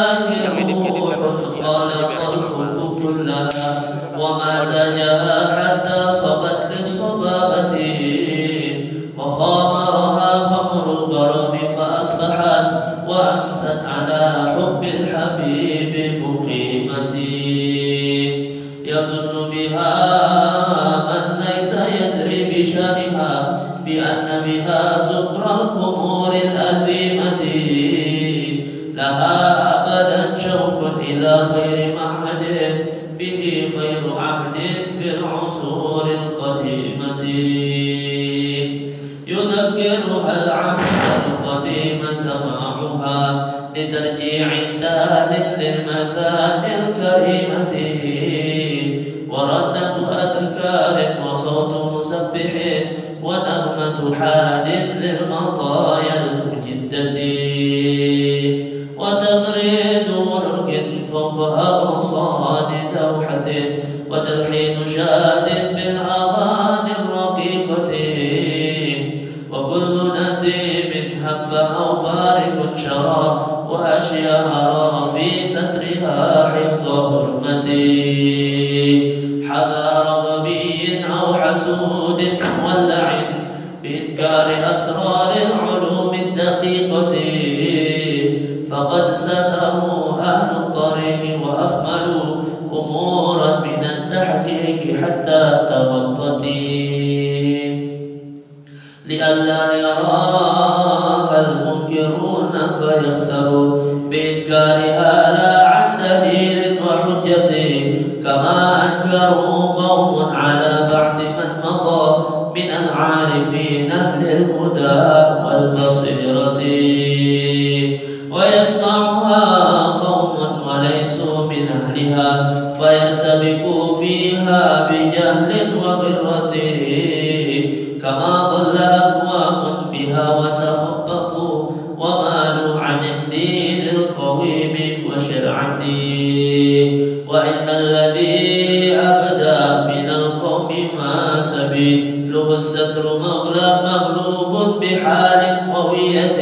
روح خالق الحب كلها وما زاجها حتى صبت للصبابة وخامرها خمر الغرام فأصبحت وأمست على حب الحبيب مقيمتي يظن بها من ليس يدري بشأنها بأن بها سكر الخمور الأثيمة لها أبدا شوق إلى خير معهد به خير عهد في العصور القديمة يذكرها العهد القديم سماعها لترجيع تال للمثاني الكريمة وردة أذكار وصوت مسبح ونغمة حاد للمطايا المجدة وتغريد ورق فوق أغصان دوحة وتلحين شاد بالأغاني الرقيقة وكل نسيم هب أو بارك شرى وأشياء في سترها حفظ حرمتي حذار غبي أو حسود ولع بإنكار أسرار العلوم الدقيقة فقد ستروا أهل الطريق وأخملوا أمورا من التحقيق حتى تغطت لئلا يراها المنكرون فيخسروا بإنكارها لا عن دليل وحجة كما أنكروا قوم على بعد من مضى من العارفين أهل الهدى والبصيرة ويصنعها قوم وليسوا من أهلها فيرتبكوا فيها بجهل وغرة كما ضل أقوام بها وتخبطوا ومالوا عن الدين القويم وشرعته وإن الذي أبدى من القوم ما سبيله الستر مغلوب بحال قوية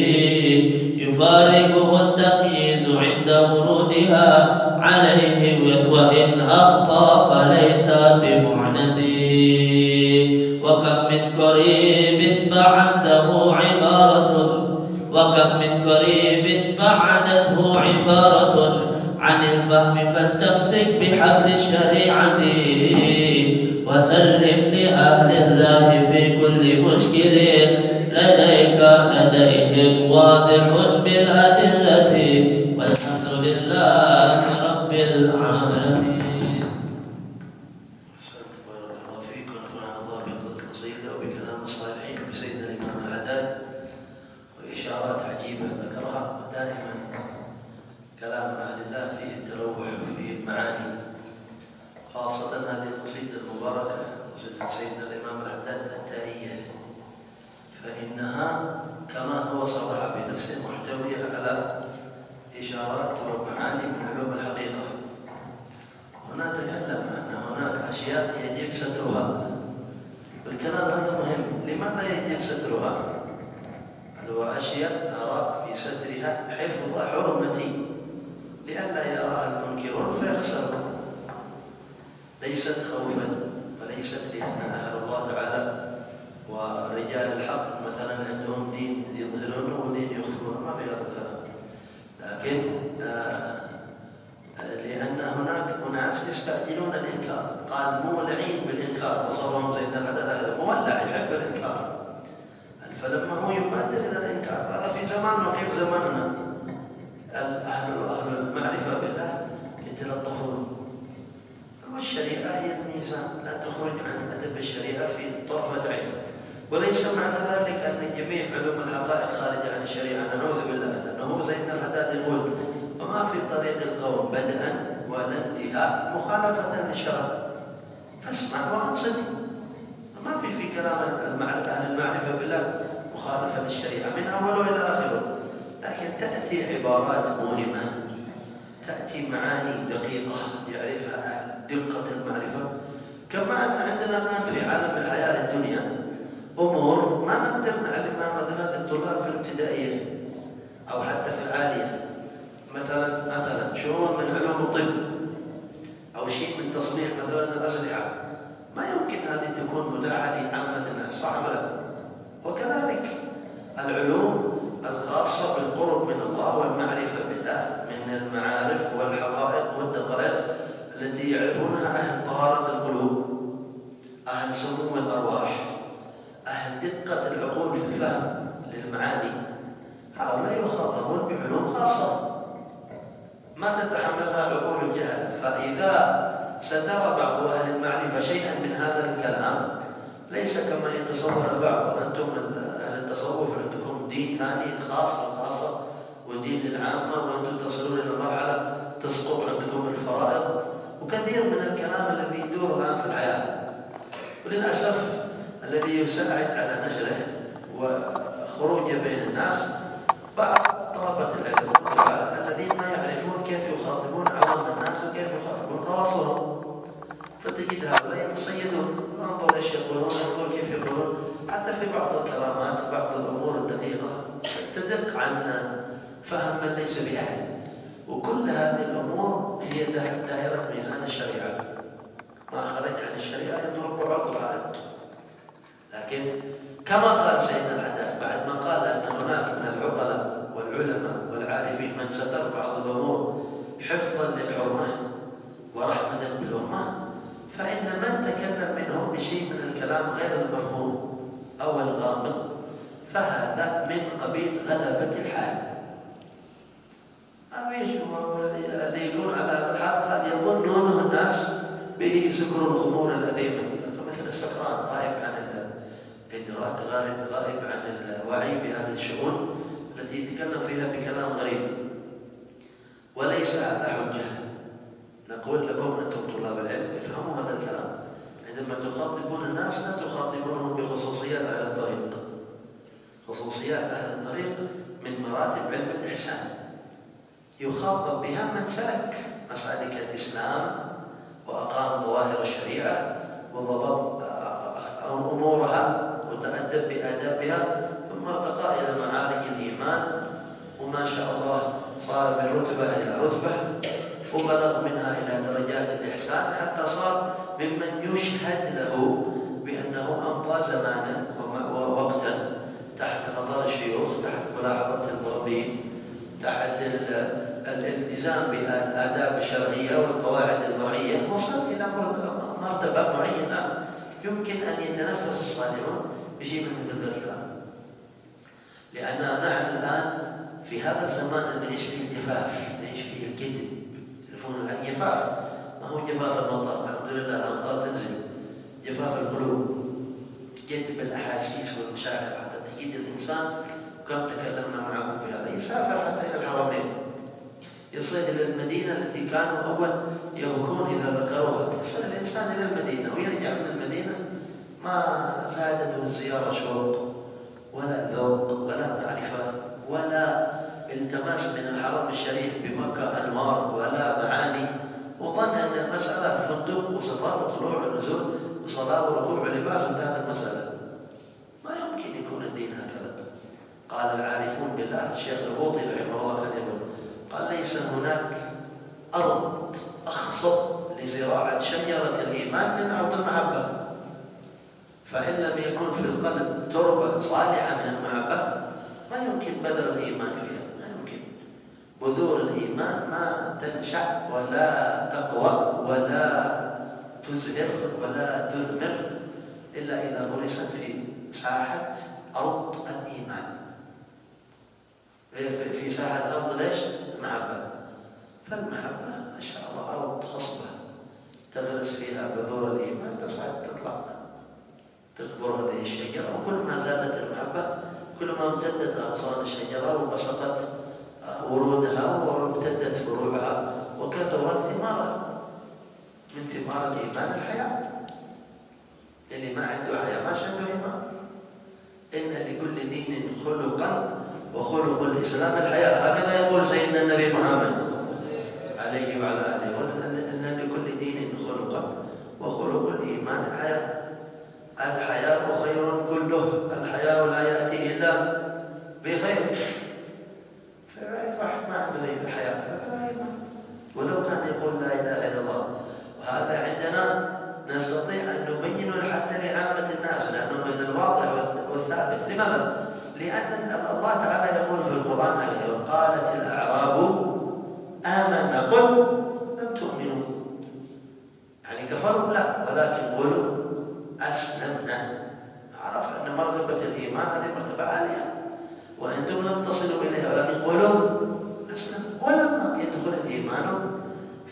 يفارقه التمييز عند ورودها عليه وإن أخطأ فليس بمعنتي وكم من قريب بعدته عبارة عن الفهم فاستمسك بحبل الشريعة وسلم لأهل الله في كل مشكل لديهم واضح بالأدلة والحمد لله رب العالمين. بارك الله فيك ونفعنا الله بهذه القصيدة وبكلام الصالحين بسيدنا الإمام الحداد وإشارات عجيبة ذكرها ودائما كلام أهل الله فيه التروح وفيه المعاني خاصة هذه القصيدة المباركة قصيدة سيدنا الإمام الحداد التائية فإنها كما هو صرح بنفسه محتوية على إشارات ومعاني من علوم الحقيقة. هنا تكلم أن هناك أشياء يجب سترها والكلام هذا مهم. لماذا يجب سترها؟ هو أشياء أرى في سترها حفظ حرمتي لئلا يراها المنكرون فيخسروا ليست خوفا وليست لأن أهل الله تعالى ورجال الحق مثلا عندهم دين يظهرونه ودين يخفونه ما في هذا الكلام لكن لأن هناك أناس يستعجلون الإنكار قال مولعين بالإنكار وصفهم سيدنا الحداد مولع يحب الإنكار فلما هو يبادر إلى الإنكار هذا في زماننا وكيف زماننا أهل المعرفة بالله يتلطفون والشريعة هي الميزان لا تخرج عن أدب الشريعة في طرفة عين وليس معنى ذلك أن جميع علوم الحقائق خارجة عن الشريعة نعوذ بالله لأنه سيدنا الحداد يقول وما في طريق القوم بدءا ولا انتهاء مخالفة للشرع فاسمع وأنصت ما في كلام أهل المعرفة بالله مخالفة للشريعة من أوله إلى آخره لكن تأتي عبارات مهمة تأتي معاني دقيقة يعرفها أهل دقة المعرفة كما أن عندنا الآن في عالم الحياة الدنيا أمور ما نقدر نعلمها مثلا للطلاب في الابتدائية أو حتى في العالية مثلا طهارة القلوب، أهل سمو الأرواح، أهل دقة العقول في الفهم للمعاني، هؤلاء يخاطبون بعلوم خاصة ما تتحملها عقول الجهل. فإذا سترى بعض أهل المعرفة شيئا من هذا الكلام ليس كما يتصور البعض، أنتم أهل التصوف عندكم دين ثاني خاص للخاصة ودين للعامة، وأنتم تصلون إلى مرحلة تسقط عندكم الفرائض، وكثير من الكلام الذي يدور الآن في الحياة. وللأسف الذي يساعد على نشره وخروجه بين الناس بعض طلبة العلم الذين ما يعرفون كيف يخاطبون عوام الناس وكيف يخاطبون خواصهم، فتجد هؤلاء يتصيدون، انظر ايش يقولون، انظر كيف يقولون، حتى في بعض الكرامات بعض الامور الدقيقة تدق عن فهم من ليس بأهل. وكل هذه الامور هي تحت دائرة ميزان الشريعة، ما خرج عن الشريعة يضرب عرض العرض. لكن كما قال سيدنا الحداد بعد ما قال أن هناك من العقلاء والعلماء والعارفين من ستر بعض الأمور حفظا للحرمة ورحمة بالأمة، فإن من تكلم منهم بشيء من الكلام غير المفهوم أو الغامض فهذا من قبيل غلبة الحال. اللي يكون على هذا الحال قد يظنونه الناس به سكر الخمور الأثيمة، مثل السكران غائب عن الإدراك، غائب عن الوعي بهذه الشؤون التي يتكلم فيها بكلام غريب. وليس هذا حجة. نقول لكم أنتم طلاب العلم افهموا هذا الكلام، عندما تخاطبون الناس لا تخاطبونهم بخصوصيات أهل الطريق. خصوصيات أهل الطريق من مراتب علم الإحسان يخاطب بها من سلك مسالك الإسلام وأقام ظواهر الشريعة وضبط أمورها وتأدب بآدابها، ثم ارتقى إلى معارج الإيمان، وما شاء الله صار من رتبة إلى رتبة، وبلغ منها إلى درجات الإحسان، حتى صار ممن يشهد له بأنه أمضى زمانا ووقتا تحت نظر الشيوخ، تحت ملاحظة المربين، تحت الالتزام بالآداب الشرعية والقواعد المرعية، وصل إلى مرتبة معينة يمكن أن يتنفس الصالحون بشيء من مثل ذلك الكلام. لأننا نحن الآن في هذا الزمان اللي نعيش فيه الجفاف، نعيش فيه الكذب، تلفون الآن جفاف، ما هو جفاف المطر، الحمد لله الأمطار تنزل، جفاف القلوب، كذب الأحاسيس والمشاعر، حتى تجد الإنسان كم تكلمنا معكم في هذا يسافر حتى إلى الحرمين، يصل إلى المدينة التي كانوا أول يبكون إذا ذكروها، يصل الإنسان إلى المدينة ويرجع من المدينة ما زادته الزيارة شوق ولا ذوق ولا معرفة ولا التماس من الحرم الشريف بمكة أنوار ولا معاني، وظن أن المسألة فندق وسفر وطلوع ونزول وصلاة وركوع ولباس انتهت المسألة. ما يمكن يكون الدين هكذا. قال العارفون بالله الشيخ البوطي رحمه الله كان يقول، قال ليس هناك أرض أخصب لزراعة شجرة الإيمان من أرض المحبة، فإن لم يكن في القلب تربة صالحة من المحبة ما يمكن بذر الإيمان فيها، ما يمكن. بذور الإيمان ما تنشأ ولا تقوى ولا تزهر ولا تثمر إلا إذا غرست في ساحة أرض الإيمان، في ساحة أرض ليش؟ المحبة. فالمحبة ما شاء الله أرض خصبة تغرس فيها بذور الإيمان، تصعد تطلع تكبر هذه الشجرة، وكل ما زادت المحبة كل ما امتدت أغصان الشجرة وبسطت ورودها وامتدت فروعها وكثرت ثمارها. من ثمار الإيمان الحياة. اللي ما عنده حياة ماش عنده إيمان. إن لكل دين خلقا وخلق الإسلام الحياة، هكذا يقول سيدنا النبي محمد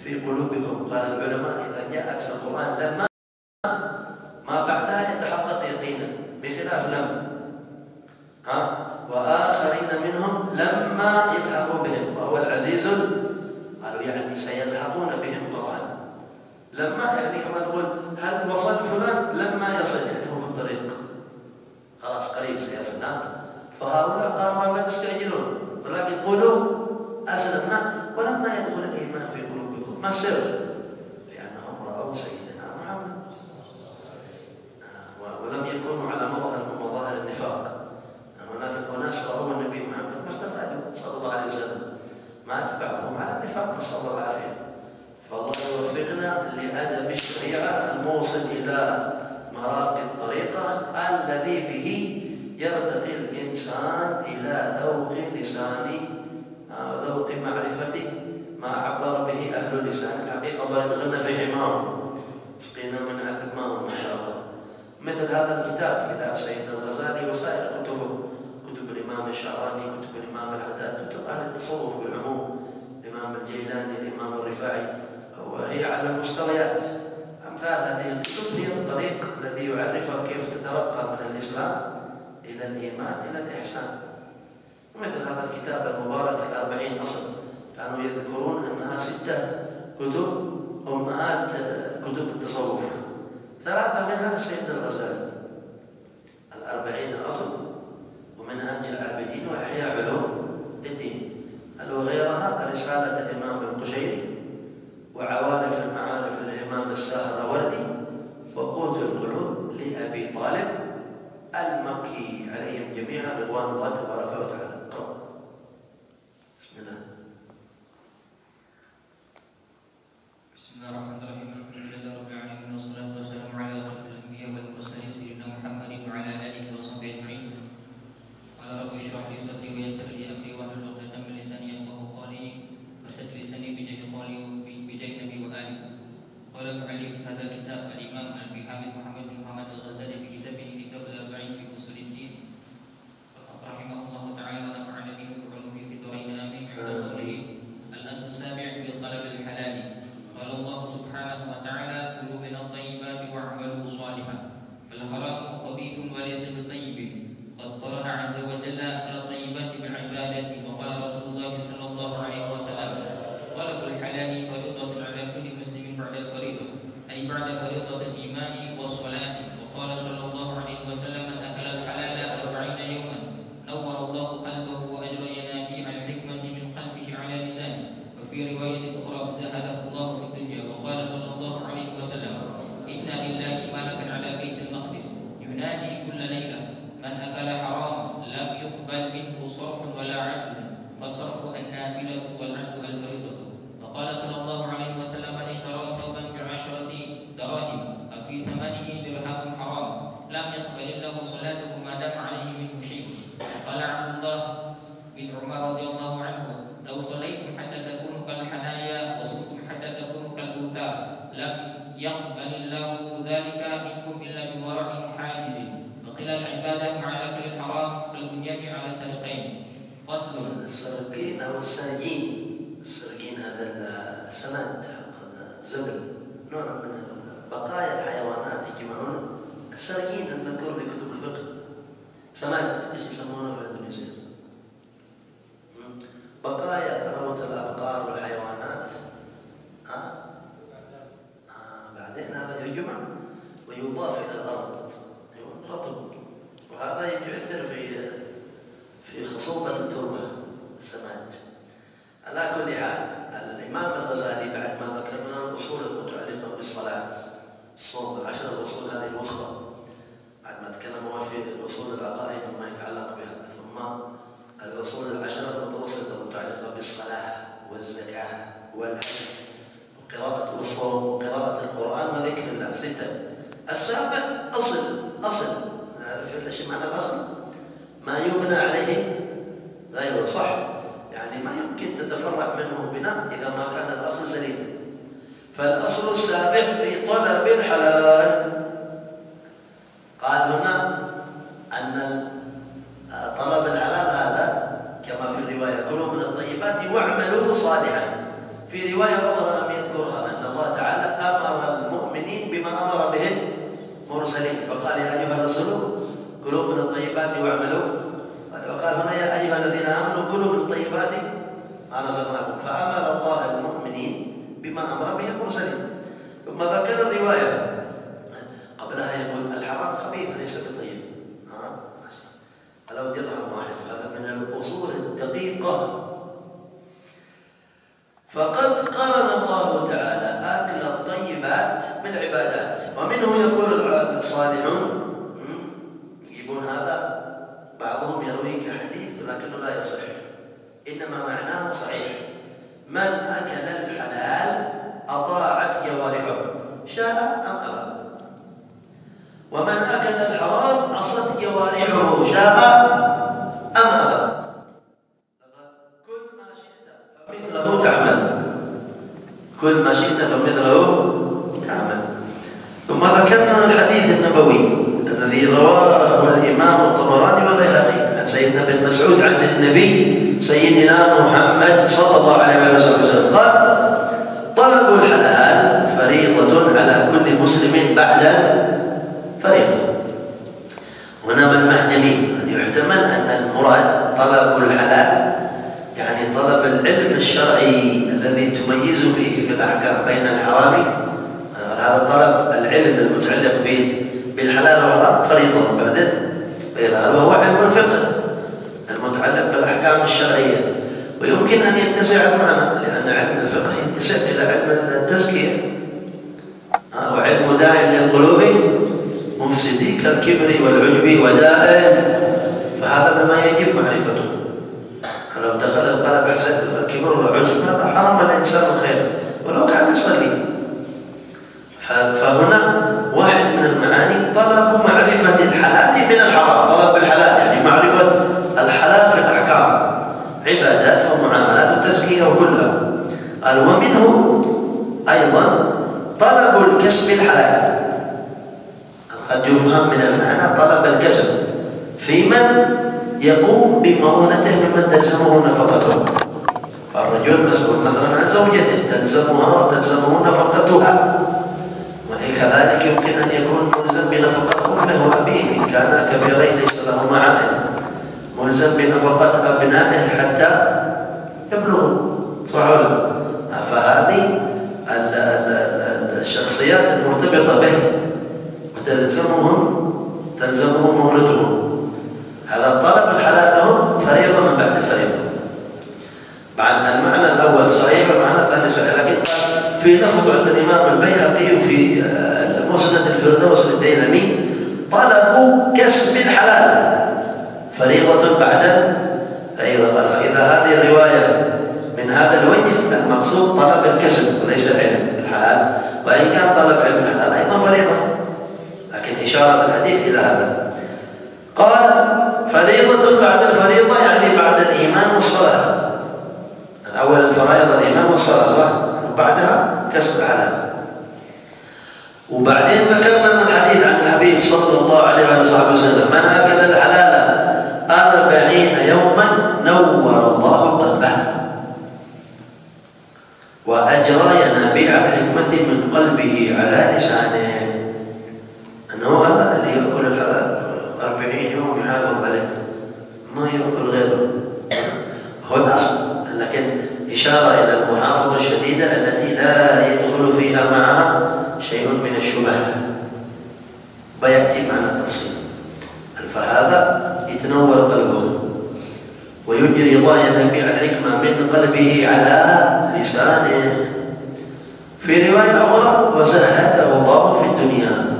في قلوبكم. قال العلماء إذا جاءت في القرآن لما ما بعدها يتحقق يقينا، بخلاف لم. وآخرين منهم لما يلحقوا بهم وهو العزيز، قالوا يعني سيلحقون بهم قطعا. لما يعني كما تقول هل وصل فلان؟ لما يصل يعني هو في الطريق، خلاص قريب سيصل. فهؤلاء قالوا ما تستعجلون، ولكن قولوا أسلمنا ولما يدخل الإيمان في قلوبكم. ما السر؟ لأنهم رأوا سيدنا محمد ولم يكونوا على مظهر من مظاهر النفاق. هناك أناس رأوا النبي محمد ما استفادوا صلى الله عليه وسلم، مات بعضهم على النفاق، نسأل الله العافية. فالله يوفقنا لأدب الشريعة الموصل إلى مراقي الطريقة الذي به يرتقي الإنسان إلى ذوق لسان، ذوق معرفة ما عبر به أهل اللسان. الحقيقة الله يدخلنا في عمارهم، سقينا من عذبهم ما شاء الله. مثل هذا الكتاب، كتاب سيدنا الغزالي وسائر كتبه، كتب الإمام الشعراني، كتب الإمام الحداد، كتب أهل التصوف بالعموم، الإمام الجيلاني، الإمام الرفاعي، وهي على مستويات. أمثال هذه الكتب هي الطريق الذي يعرفك كيف تترقى من الإسلام إلى الإيمان إلى الإحسان. مثل هذا الكتاب المبارك 40 أصل، كانوا يذكرون أنها 6 كتب أمهات كتب التصوف، 3 منها سيدنا الغزالي، 40 الأصل ومنهاج العابدين وإحياء علوم الدين، وغيرها رسالة الإمام القشيري وعوارف المعارف للإمام السهروردي وقوت القلوب لأبي طالب المكي عليهم جميعا رضوان الله تبارك وتعالى. بسم الله. بسم الله الرحمن الرحيم. الحمد لله رب العالمين والصلاة والسلام على أشرف الأنبياء والمرسلين سيدنا محمد وعلى آله وصحبه أجمعين. قال رب اشرح لي صدري ويسر لي أمري واحلل عقدة من لساني يفقهوا قولي وسد لساني بجاه قولي وبجاه نبي وآله. قال المؤلف هذا كتاب الإمام أبي حامد محمد بن محمد الغزالي في كتابه كتاب الأربعين في أصول الدين رحمه الله تعالى ونفعنا به وعلومه في الدارين آمين. عند قوله الأصل السابع في طلب الحلال، قال الله سبحانه وتعالى كلوا من الطيبات واعملوا صالحا فالحرام خبيث وليس بطيب. قد قرن عز وجل أكل الطيبات بالعبادة، وقال رسول الله صلى الله عليه وسلم طلب الحلال فريضة على كل مسلم بعد الفريضة، أي بعد فريضة الإيمان والصلاة. وقال صلى الله عليه وسلم من أكل الحلال 40 يوما نور الله قلبه وأجر ينابيع الحكمة من قلبه على لسانه. وفي رواية أخرى زهده الله في الدنيا. وقال صلى الله عليه وسلم إن لله ملكا على بيت المقدس ينادي كل ليلة من أكل حرام لم يقبل منه صرف ولا عدل، فصرف النافلة والعدل الفريضة. وقال صلى الله عليه وسلم من اشترى ثوبا ب10 دراهم ففي ثمنه درهم حرام لم يقبل الله صلاته ما دام عليه منه شيء. قال عبد الله بن عمر رضي الله عنه لو صليتم حتى تكونوا كالحنايا وصمتم حتى تكونوا كالأوتار لم يقبل الله ذلك منكم إلا بورع حاجز. وقيل العبادة مع الأكل الحرام كالبنيان على سرقين. فصل. السرقين أو السرقين، السرقين هذا السماد، الزبل، نوع من بقايا الحيوانات يجمعون. السرقين المذكور في كتب الفقه سماد، ايش يسمونه في اندونيسيا؟ بقايا روث الابقار والحيوانات. بعدين هذا يجمع ويضاف الى الارض رطب، وهذا يؤثر في خصوبه التربه السماد. على كل حال الامام الغزالي بعد ما ذكر لنا الاصول المتعلقه بالصلاه، الصوم، 10 الاصول هذه الوسطى، بعد ما تكلم هو في الاصول العقائد وما يتعلق بها، ثم الاصول 10 المتوسطه المتعلقه بالصلاه والزكاه والحج وقراءه والصوم وقراءه القران وذكر الله 6. السابع اصل نعرف ايش معنى الاصل؟ ما يبنى عليه غيره، صح؟ يعني ما يمكن تتفرع منه بناء اذا ما كان الاصل سليم. فالاصل السابع في طلب الحلال، قال هنا ان طلب الحلال هذا كما في الروايه كلوا من الطيبات واعملوا صالحا. في روايه اخرى لم يذكر نذكرها أن الله تعالى أمر المؤمنين بما أمر به المرسلين، فقال يا أيها الرسل كلوا من الطيبات واعملوا، وقال هنا يا أيها الذين آمنوا كلوا من الطيبات ما رزقناكم، فأمر الله المؤمنين بما أمر به المرسلين. ثم ذكر الرواية قبلها يقول الحرام خبيث ليس بطيب، ولو درهم واحد، هذا من الأصول الدقيقة. فقد قرن الله تعالى أكل الطيبات بالعبادات، ومنه يقول الصالحون يجيبون هذا بعضهم يرويه كحديث لكنه لا يصح، إنما معناه صحيح: من أكل الحلال أطاعت جوارحه شاء أم أبى، ومن أكل الحرام عصت جوارحه شاء أم أبى. كل ما شئت فمثله تعمل، كل ما شئت فمثله تعمل. ثم ذكرنا الحديث النبوي الذي رواه الإمام الطبراني والبيهقي عن سيدنا بن مسعود عن النبي سيدنا محمد صلى الله عليه وسلم قال: طلب الحلال فريضة على كل مسلم بعد فريضة. هنا بالمعجمين قد يحتمل أن المراد طلب الحلال يعني طلب العلم الشرعي الذي تميز فيه في الأحكام بين الحرام، هذا طلب العلم المتعلق بالحلال والحرام فريضة بعد فريضة، وهو علم الفقه المتعلق بالأحكام الشرعية، ويمكن أن يتسع المعنى لأن علم الفقه يتسع إلى علم التزكية، وعلم داع للقلوب مفسدي كالكبر والعجب وداء، فهذا مما يجب معرفته. لو دخل القلب حسد الكبر والعجب هذا حرم الإنسان الخير ولو كان يصلي. فهنا واحد من المعاني طلب معرفة الحلال من الحرام، طلب الحلال يعني معرفة الحلال في الأحكام، عبادات ومعاملات وتزكية وكلها. قال: ومنه أيضا طلب الكسب الحلال. قد يفهم من المعنى طلب الكسب في من يقوم بمعونته ممن تلزمه نفقته، فالرجل مسؤول مثلا عن زوجته تلزمها وتلزمه نفقتها، وكذلك يمكن أن يكون ملزم بنفقة أمه وأبيه إن كانا كبيرين ليس لهما عائل، ملزم بنفقة أبنائه حتى يبلغوا، صح ولا لا؟ فهذه الشخصيات المرتبطة به تلزمهم مهنتهم، هذا طلب الحلال لهم فريضة من بعد الفريضة. بعد المعنى الأول صحيح والمعنى الثاني صحيح، لكن في لفظ عند الإمام البيهقي وفي مسند الفردوس للديلمي طلب كسب الحلال فريضة بعد فريضة. قال: فإذا هذه الرواية من هذا الوجه المقصود طلب الكسب وليس علم الحلال، وإن كان طلب علم الحلال أيضا فريضة، لكن إشارة الحديث إلى هذا. قال: فريضة بعد الفريضة يعني بعد الإيمان والصلاة. الأول الفرائض الإيمان والصلاة صح؟ وبعدها كسب الحلال. وبعدين ذكرنا الحديث عن الحبيب صلى الله عليه وسلم: من أكل الحلال 40 يوما نور الله قلبه وأجرى ينابيع الحكمة من قلبه على لسانه. أنه هذا اللي يأكل الحلال 40 يوم يحافظ عليه، ما يأكل غيره، هو الأصل، لكن إشارة إلى المحافظة الشديدة التي لا يدخل فيها معها شيء من الشبهات، ويأتي معنا التفصيل. فهذا يتنور قلبه ويجري الله ينابيع الحكمة من قلبه على لسانه. في رواية أخرى: وزهده الله في الدنيا.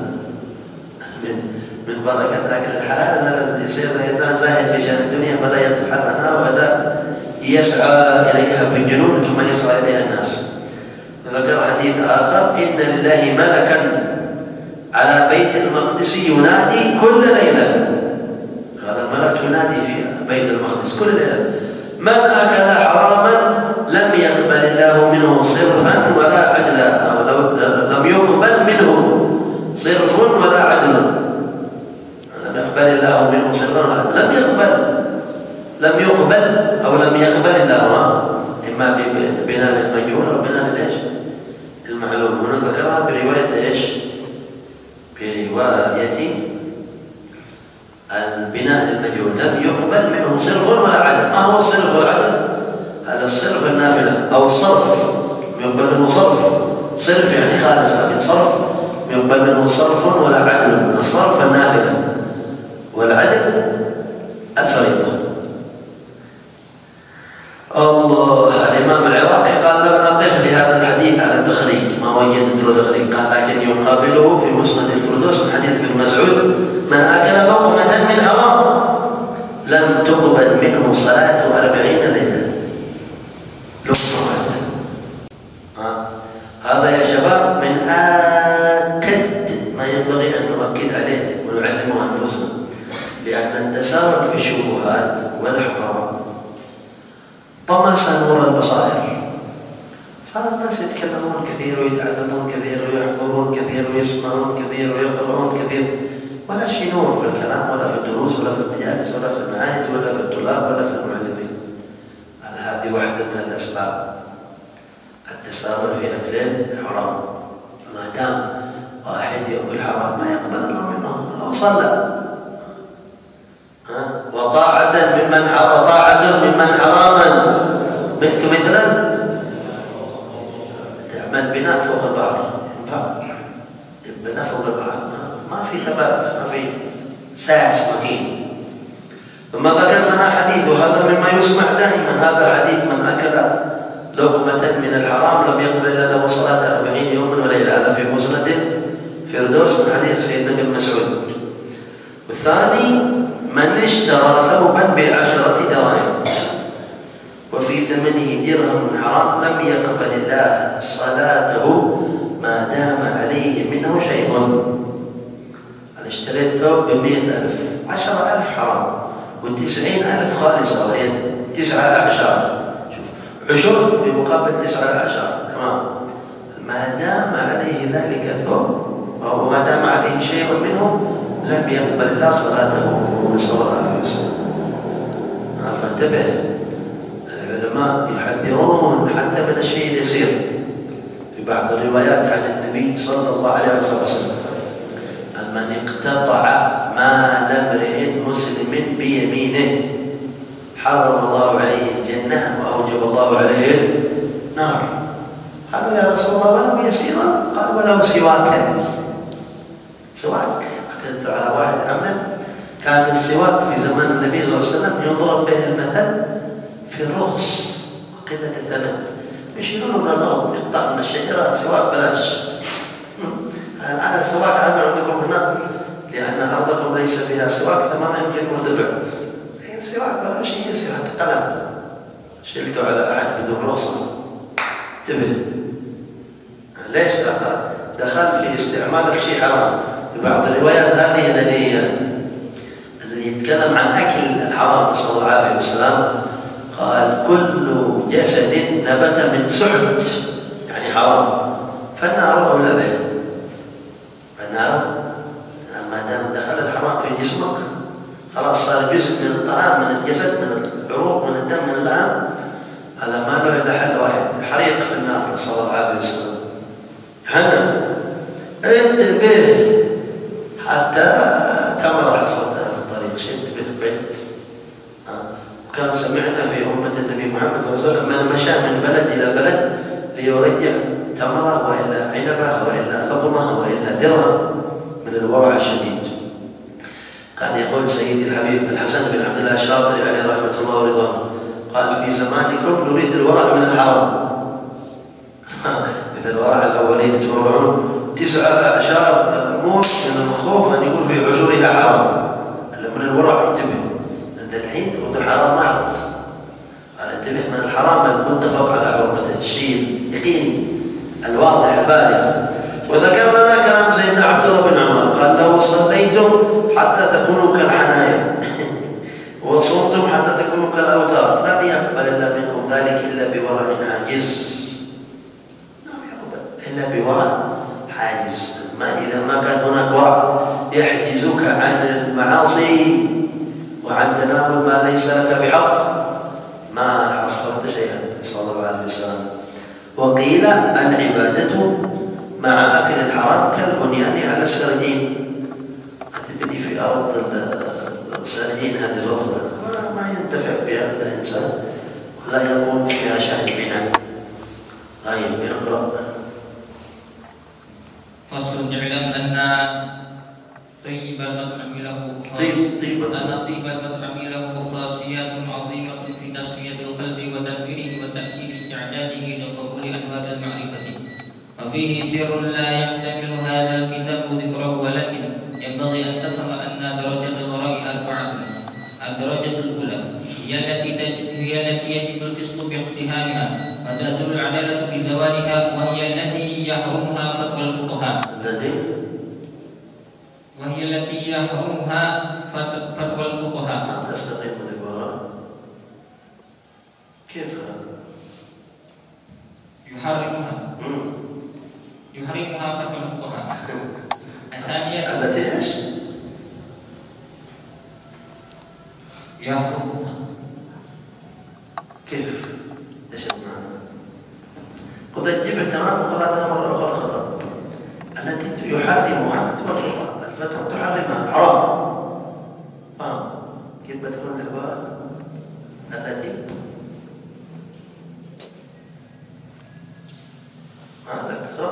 من بركة أكل الحلال أن يصير الإنسان زاهد في شأن الدنيا فلا يبحث عنها ولا يسعى إليها بالجنون كما يسعى إليها الناس. ذكر حديث آخر: إن لله ملكا على بيت المقدس ينادي كل ليلة. هذا الملك ينادي في بيت المقدس كل ليلة: من أكل حراما لم يقبل الله منه صرفا ولا عدلا، أو لم يقبل منه صرف ولا عدل. لم يقبل الله منه صرفا ولا عدل، لم يقبل أو لم يقبل الله، إما ببناء المجهول أو بناء ليش يقبل منه صرف يعني خالص، لكن صرف يقبل منه صرف ولا عدل. الصرف النافلة والعدل الفريضة. الله. الإمام العراقي قال لم أقف لهذا الحديث على التخريج، ما وجدت له تخريج، قال لكن يقابله في مسند الفردوس من حديث ابن مسعود: من أكل لقمة من حرام لم تقبل منه صلاة 40 ليلة. هذا يا شباب من آكد ما ينبغي أن نؤكد عليه ونعلمه أنفسنا، لأن التساهل في الشبهات والحرام طمس نور البصائر. صار الناس يتكلمون كثير ويتعلمون كثير ويحضرون كثير ويسمعون كثير ويقرؤون كثير، ولا شيء نور في الكلام ولا في الدروس ولا في المجالس ولا في المعاهد ولا في الطلاب ولا في المعلمين. هذه واحدة من الأسباب، التساهل في أكل حرام. ما دام واحد يأكل حرام ما يقبل الله منه لو صلى. وطاعة ممن حراما منك مثلا تعمل بناء فوق البحر، ينفع؟ بناء فوق البحر ما في ثبات، ما في ساس مكين. ثم ذكر لنا حديث، وهذا مما يسمع دائما، هذا حديث: من أكل لقمة من الحرام لم يقبل إلا له صلاة 40 يوما وليلة. هذا في مسند فردوس من حديث سيدنا ابن مسعود. والثاني: من اشترى ثوبا ب10 دراهم وفي ثمنه درهم حرام لم يقبل الله صلاته ما دام عليه منه شيء. أنا اشتريت ثوب ب100,000، 10,000 حرام و90,000 خالصة وهي 9 أعشار. شوف، عشر بمقابل 9 أعشار، تمام. ما دام عليه ذلك الثوب أو ما دام عليه شيء منه لم يقبل الله صلاته صلى الله عليه وسلم. فانتبه، العلماء يحذرون حتى من الشيء اليسير. في بعض الروايات عن النبي صلى الله عليه وسلم: من اقتطع مال امرئ مسلم بيمينه حرم الله عليه الجنة وأوجب الله عليه النار. قالوا: يا رسول الله ولو يسيرا؟ قال: ولو سواكا. سواك أكلت على واحد عملا. كان السواك في زمان النبي صلى الله عليه وسلم يضرب به المثل في الرخص وقلة الثمن. يشيلونه من الأرض، يقطع من الشجرة سواك بلاش. الآن السواك هذا عندكم هنا لأن أرضكم ليس فيها سواك ثمنه يمكن مرتفع. لكن سواك بلاش يصير حتى قلم شيلته على أحد بدون رخصة. انتبه، ليش دخل في استعمالك شيء حرام؟ في بعض الروايات هذه الذي يتكلم عن أكل الحرام نسأل الله العافية والسلام، قال: كل جسد نبت من سحت يعني حرام فالنار أولى به. فالنار ما دام دخل الحرام في جسمك خلاص صار جزء من الطعام، من الجسد، من العروق، من الدم، من اللحم، هذا ما له إلا حل واحد: حريق في النار نسأل الله العافية والسلام. انتبه، حتى تمر حصلتها في الطريق شد بالبيت. وكان سمعنا في أمة النبي محمد صلى الله عليه وسلم من مشى من بلد إلى بلد ليرجع تمرة وإلا عنبة وإلا لقمة وإلا درهم من الورع الشديد. كان يقول سيدي الحبيب الحسن بن عبد الله الشاطري عليه رحمة الله ورضوانه، قال: في زمانكم نريد الورع من الحرام. إذا الورع الأولين يتورعون 9 أعشار الأمور من الخوف أن يكون في عشورها حرام. من الورع انتبه، عند الحين وضع حرام محض. قال: انتبه من الحرام المتفق على حرمته، الشيء يقيني الواضح البارز. وذكر لنا كلام سيدنا عبد الله بن عمر، قال: لو صليتم حتى تكونوا كالحنايا وصمتم حتى تكونوا كالأوتار لم يقبل الله منكم ذلك إلا بورع عاجز. لم يقبل إلا بورع حاجز. إذا ما كان هناك ورع يحجزك عن المعاصي وعن تناول ما ليس لك بحق ما حصلت شيئا صلى الله عليه وسلم. وقيل: العبادة مع أكل الحرام كالبنيان على السردين. تبني في أرض السردين هذه الرطبة ما ينتفع بها الإنسان ولا يقوم فيها شأن البناء. طيب اقرأ. فصل اعلم أن طيب المطعم له خاصيات عظيمة في تصفية القلب وتنويره وتأكيد استعداده لقبول أنوار المعرفة، وفيه سر لا يحتمل هذا الكتاب ذكره، ولكن ينبغي أن تفهم أن درجة الوراء أربعة. الدرجة الأولى هي التي يجب الفسق باقتهامها وتزول العدالة بزوالها، وهي التي يحرمها فتوى الفقهاء. ما تستقيم العبارة. كيف هذا؟ يحرمها فتوى الفقهاء. الثانية التي ايش؟ يحرمها. كيف؟ ايش المعنى؟ قد تجيب تمام وقرأتها مرة أخرى خطأ. التي يحرمها فتوى الفقهاء، الفتوى تحرمها حرام. كيف بتكون العبارة؟ التي اقرأ.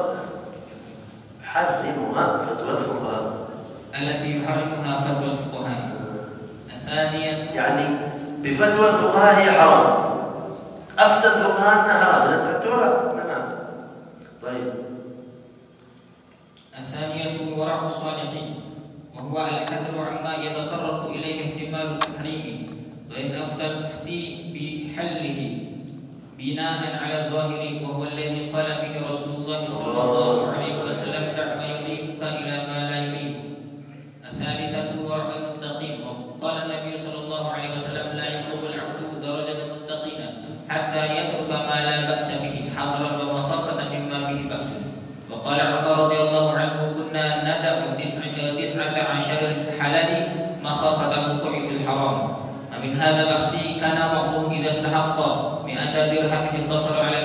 حرمها فتوى الفقهاء. التي يحرمها فتوى الفقهاء. الثانية يعني بفتوى الفقهاء هي حرام. أفتى الفقهاء أنها حرام، إذا تعتبر منها. طيب. الثانية ورع الصالحين، وهو الحذر عما يتطرق إليه احتمال التحريم، وإن أفتى المفتي بحله بناء على الظاهر، وهو الذي قال فيه رسول الله صلى الله عليه وسلم: دع ما يريبك إلى ما لا يريبك. الثالثة ورع المتقين، وقال النبي صلى الله عليه وسلم: لا يبلغ العبد درجة المتقين حتى يترك ما لا بأس به حضرا ومخافة مما به بأس. وقال عمر رضي الله عنه: كنا ندع 19 الحلال مخافة الوقوع في الحرام. ومن هذا الأصل كان بعضهم إذا استحق 100 درهم اقتصر على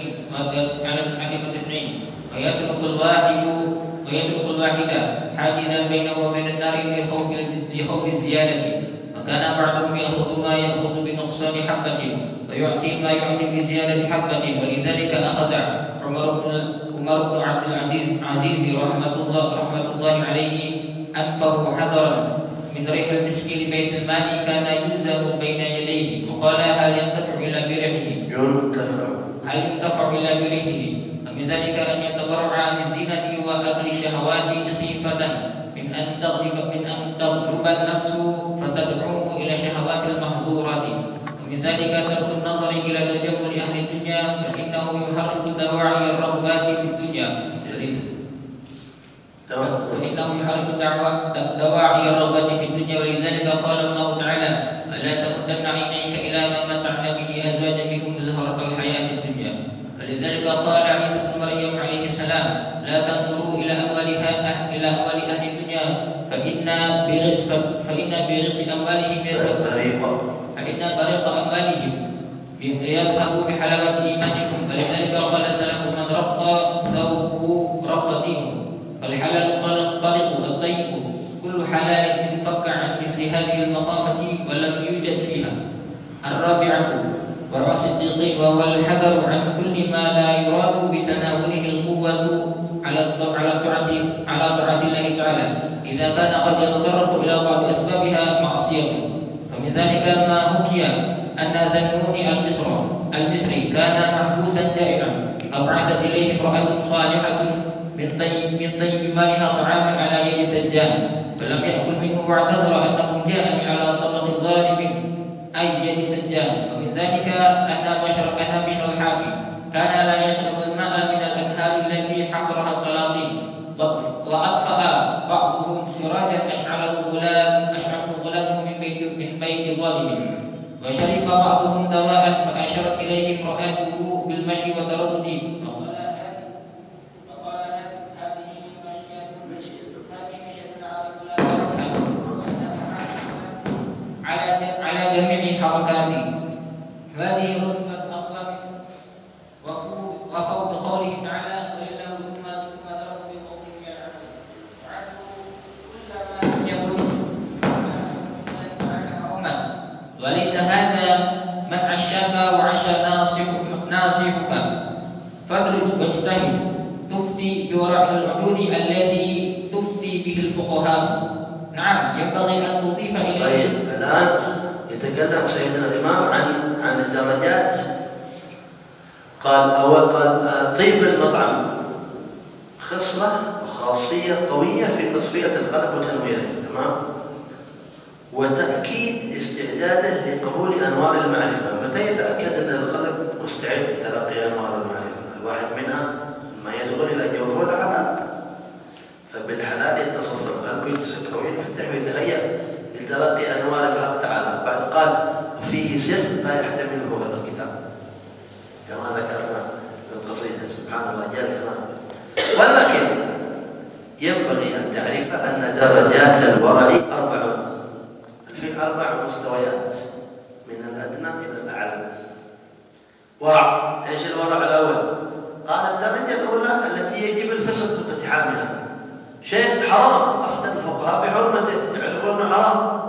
99 ويترك الواحد حاجزا بينه وبين النار لخوف الزيادة. وكان بعضهم يأخذ ما يأخذ بنقصان حبة ويعطي ما يعطي بزيادة حبة، ولذلك أخذ عمر بن عبد العزيز رحمة الله عليه أنفه حذرا من ريح المسك لبيت المال كان يلزم بين يديه، وقال: هل ينتفع إلا بريحه؟ ومن ذلك أن يتبرع عن الزنا وأكل الشهوات خيفة من أن تغلب النفس فتدعوه إلى شهوات المحظورات. ومن ذلك ترك النظر إلى تجمل أهل الدنيا، فإنه يحرك دواعي الرغبات في الدنيا، ولذلك قال الله تعالى: ألا تمدن عينيك إلى ما متعنا به أزواجا منهم زهرة الحياة الدنيا. ولذلك قال عيسى بن مريم عليه السلام: لا تنظروا إلى أموال أهل الدنيا فإن بريق أموالهم يذهب بحلاوة إيمانكم. ولذلك قال السلف: من رق ثوبه رق دينه. فالحلال طلق الطيب كل حلال انفك عن مثل هذه المخافة ولم يوجد فيها. الرابعة ورع الصديقين، وهو الحذر عن كل ما لا يراد بتناوله القوة على طاعة الله تعالى إذا كان قد يتطرق إلى بعض أسبابها معصية. ومن ذلك ما حكي أن ذا النون المصري كان محبوسا جائعا، فبعثت إليه امرأة صالحة من طيب مالها طعاما على يد سجان، فلم يأكل منه واعتذر أنه جاء على طبق ظالم أي يد سجان. ومن ذلك أن بشر الحافي كان لا يشرب الماء من الأنهار التي حفرها السلاطين، وأطفأ بعضهم سراجا أشعله غلامه من بيت ظالم، وشرب بعضهم دواء فأشرت إليه امرأته بالمشي والتردد، على جميع حركاته. هذه رتبة أقوى وفوق قوله تعالى: ولله ثم ذرهم في قومهم يلعبون. وعدوا كل ما يكن حرما، وليس هذا من عشاك وعشى ناصحك، فاجتهد تفتي بورع العدود الذي تفتي به الفقهاء. نعم ينبغي أن تضيف إليه. طيب الآن يتكلم سيدنا الإمام عن الدرجات. قال طيب المطعم خصلة وخاصية قوية في تصفية القلب وتنويره، تمام؟ وتأكيد استعداده لقبول أنوار المعرفة. متى يتأكد أن القلب مستعد لتلقي أنوار المعرفة؟ الواحد منها ما يدخل إلى جوفه الحلال، فبالحلال يتصل في القلب ويتسكر وينفتح ويتهيأ لتلقي أنوار الحق تعالى. بعد قال وفيه سر لا يحتمله هذا الكتاب، كما ذكرنا في القصيدة. سبحان الله جل كلامه. ولكن ينبغي أن تعرف أن درجات الورع 4، في 4 مستويات من الأدنى إلى الأعلى. ورع، إيش الورع الأول؟ قال الدرجة الأولى التي يجب الفسق باقتحامها، شيء حرام أفتى الفقهاء بحرمته، يعرفون أنه حرام،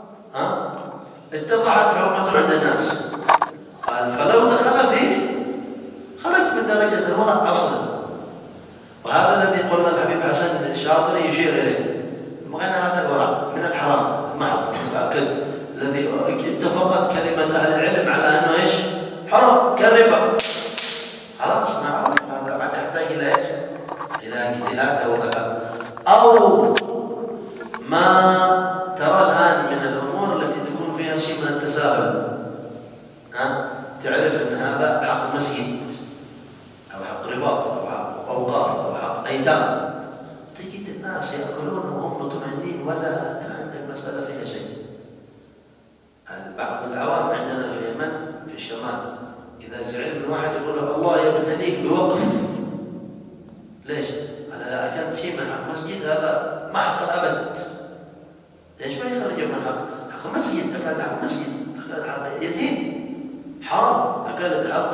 اتضحت حرمته عند الناس، قال فلو دخل فيه خرج من درجة الورع أصلا. وهذا الذي قلنا الحبيب حسن الشاطري يشير إليه، بغينا هذا الورع من الحرام المحض المتأكد الذي اتفقت كلمة أهل العلم على أنه إيش؟ حرام كالربا. خلاص معروف هذا، ما تحتاج إلى إيش؟ إلى اجتهاد أو ذكاء أو ما ترى الآن من الأمور التي تكون فيها شيء من التساهل. تعرف أن هذا حق مسجد أو حق رباط أو حق أوقاف أو حق أيتام، تجد الناس يأكلون وهم مطمئنين ولا كأن المسألة فيها شيء. بعض العوام عندنا في اليمن في الشمال إذا زعل من واحد يقول له الله يبتليك بوقف. ليش؟ أنا أكلت شيء من حق مسجد، هذا ما حق الأبد. ليش ما يخرجوا من حق مسجد؟ أكلت حق مسجد، أكلت حق يتيم حرام، أكلت حق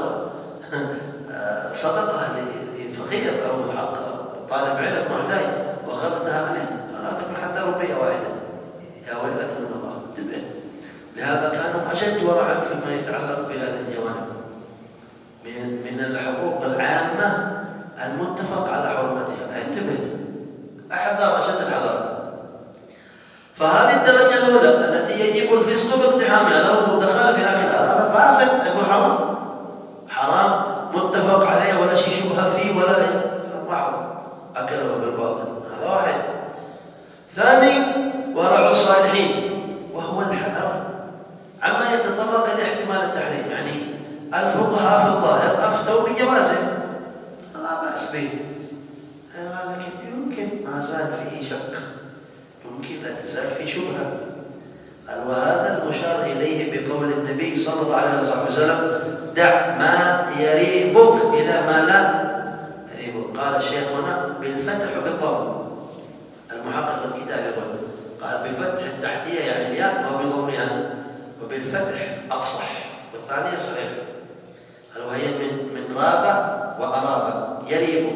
صدقة لفقير أو حق طالب علم محتاج وأخذتها عليه، لا تكون حتى ربية واحدة، يا ويلك من الله. انتبه، لهذا كانوا أشد ورعا فيما يتعلق بهذه الجوانب من الحقوق العامة المتفق على حرمتها. انتبه، احذر أشد الحذر. فهذه الدرجة الأولى التي يجب الفسق باقتحامها، لو دخل في أكل هذا فاسق يقول حرام، حرام متفق عليه ولا شيء شبهة فيه ولا واحد أكله بالباطل، هذا واحد. ثاني ورع الصالحين، وهو الحذر عما يتطرق إلى احتمال التحريم. يعني الفقهاء في الظاهر أفتوا بجوازه، لا بأس به، لكن يمكن ما زال فيه شك، يمكن لا تزال فيه شبهة. قال وهذا المشار إليه بقول النبي صلى الله عليه وسلم دع ما يريبك إلى ما لا يريبك. قال الشيخ هنا بالفتح وبالضم، المحقق الكتاب يقول قال بفتح التحتية يعني الياء وبضمها، وبالفتح أفصح والثانية صحيح. قال وهي من رابة وأرابة يريب،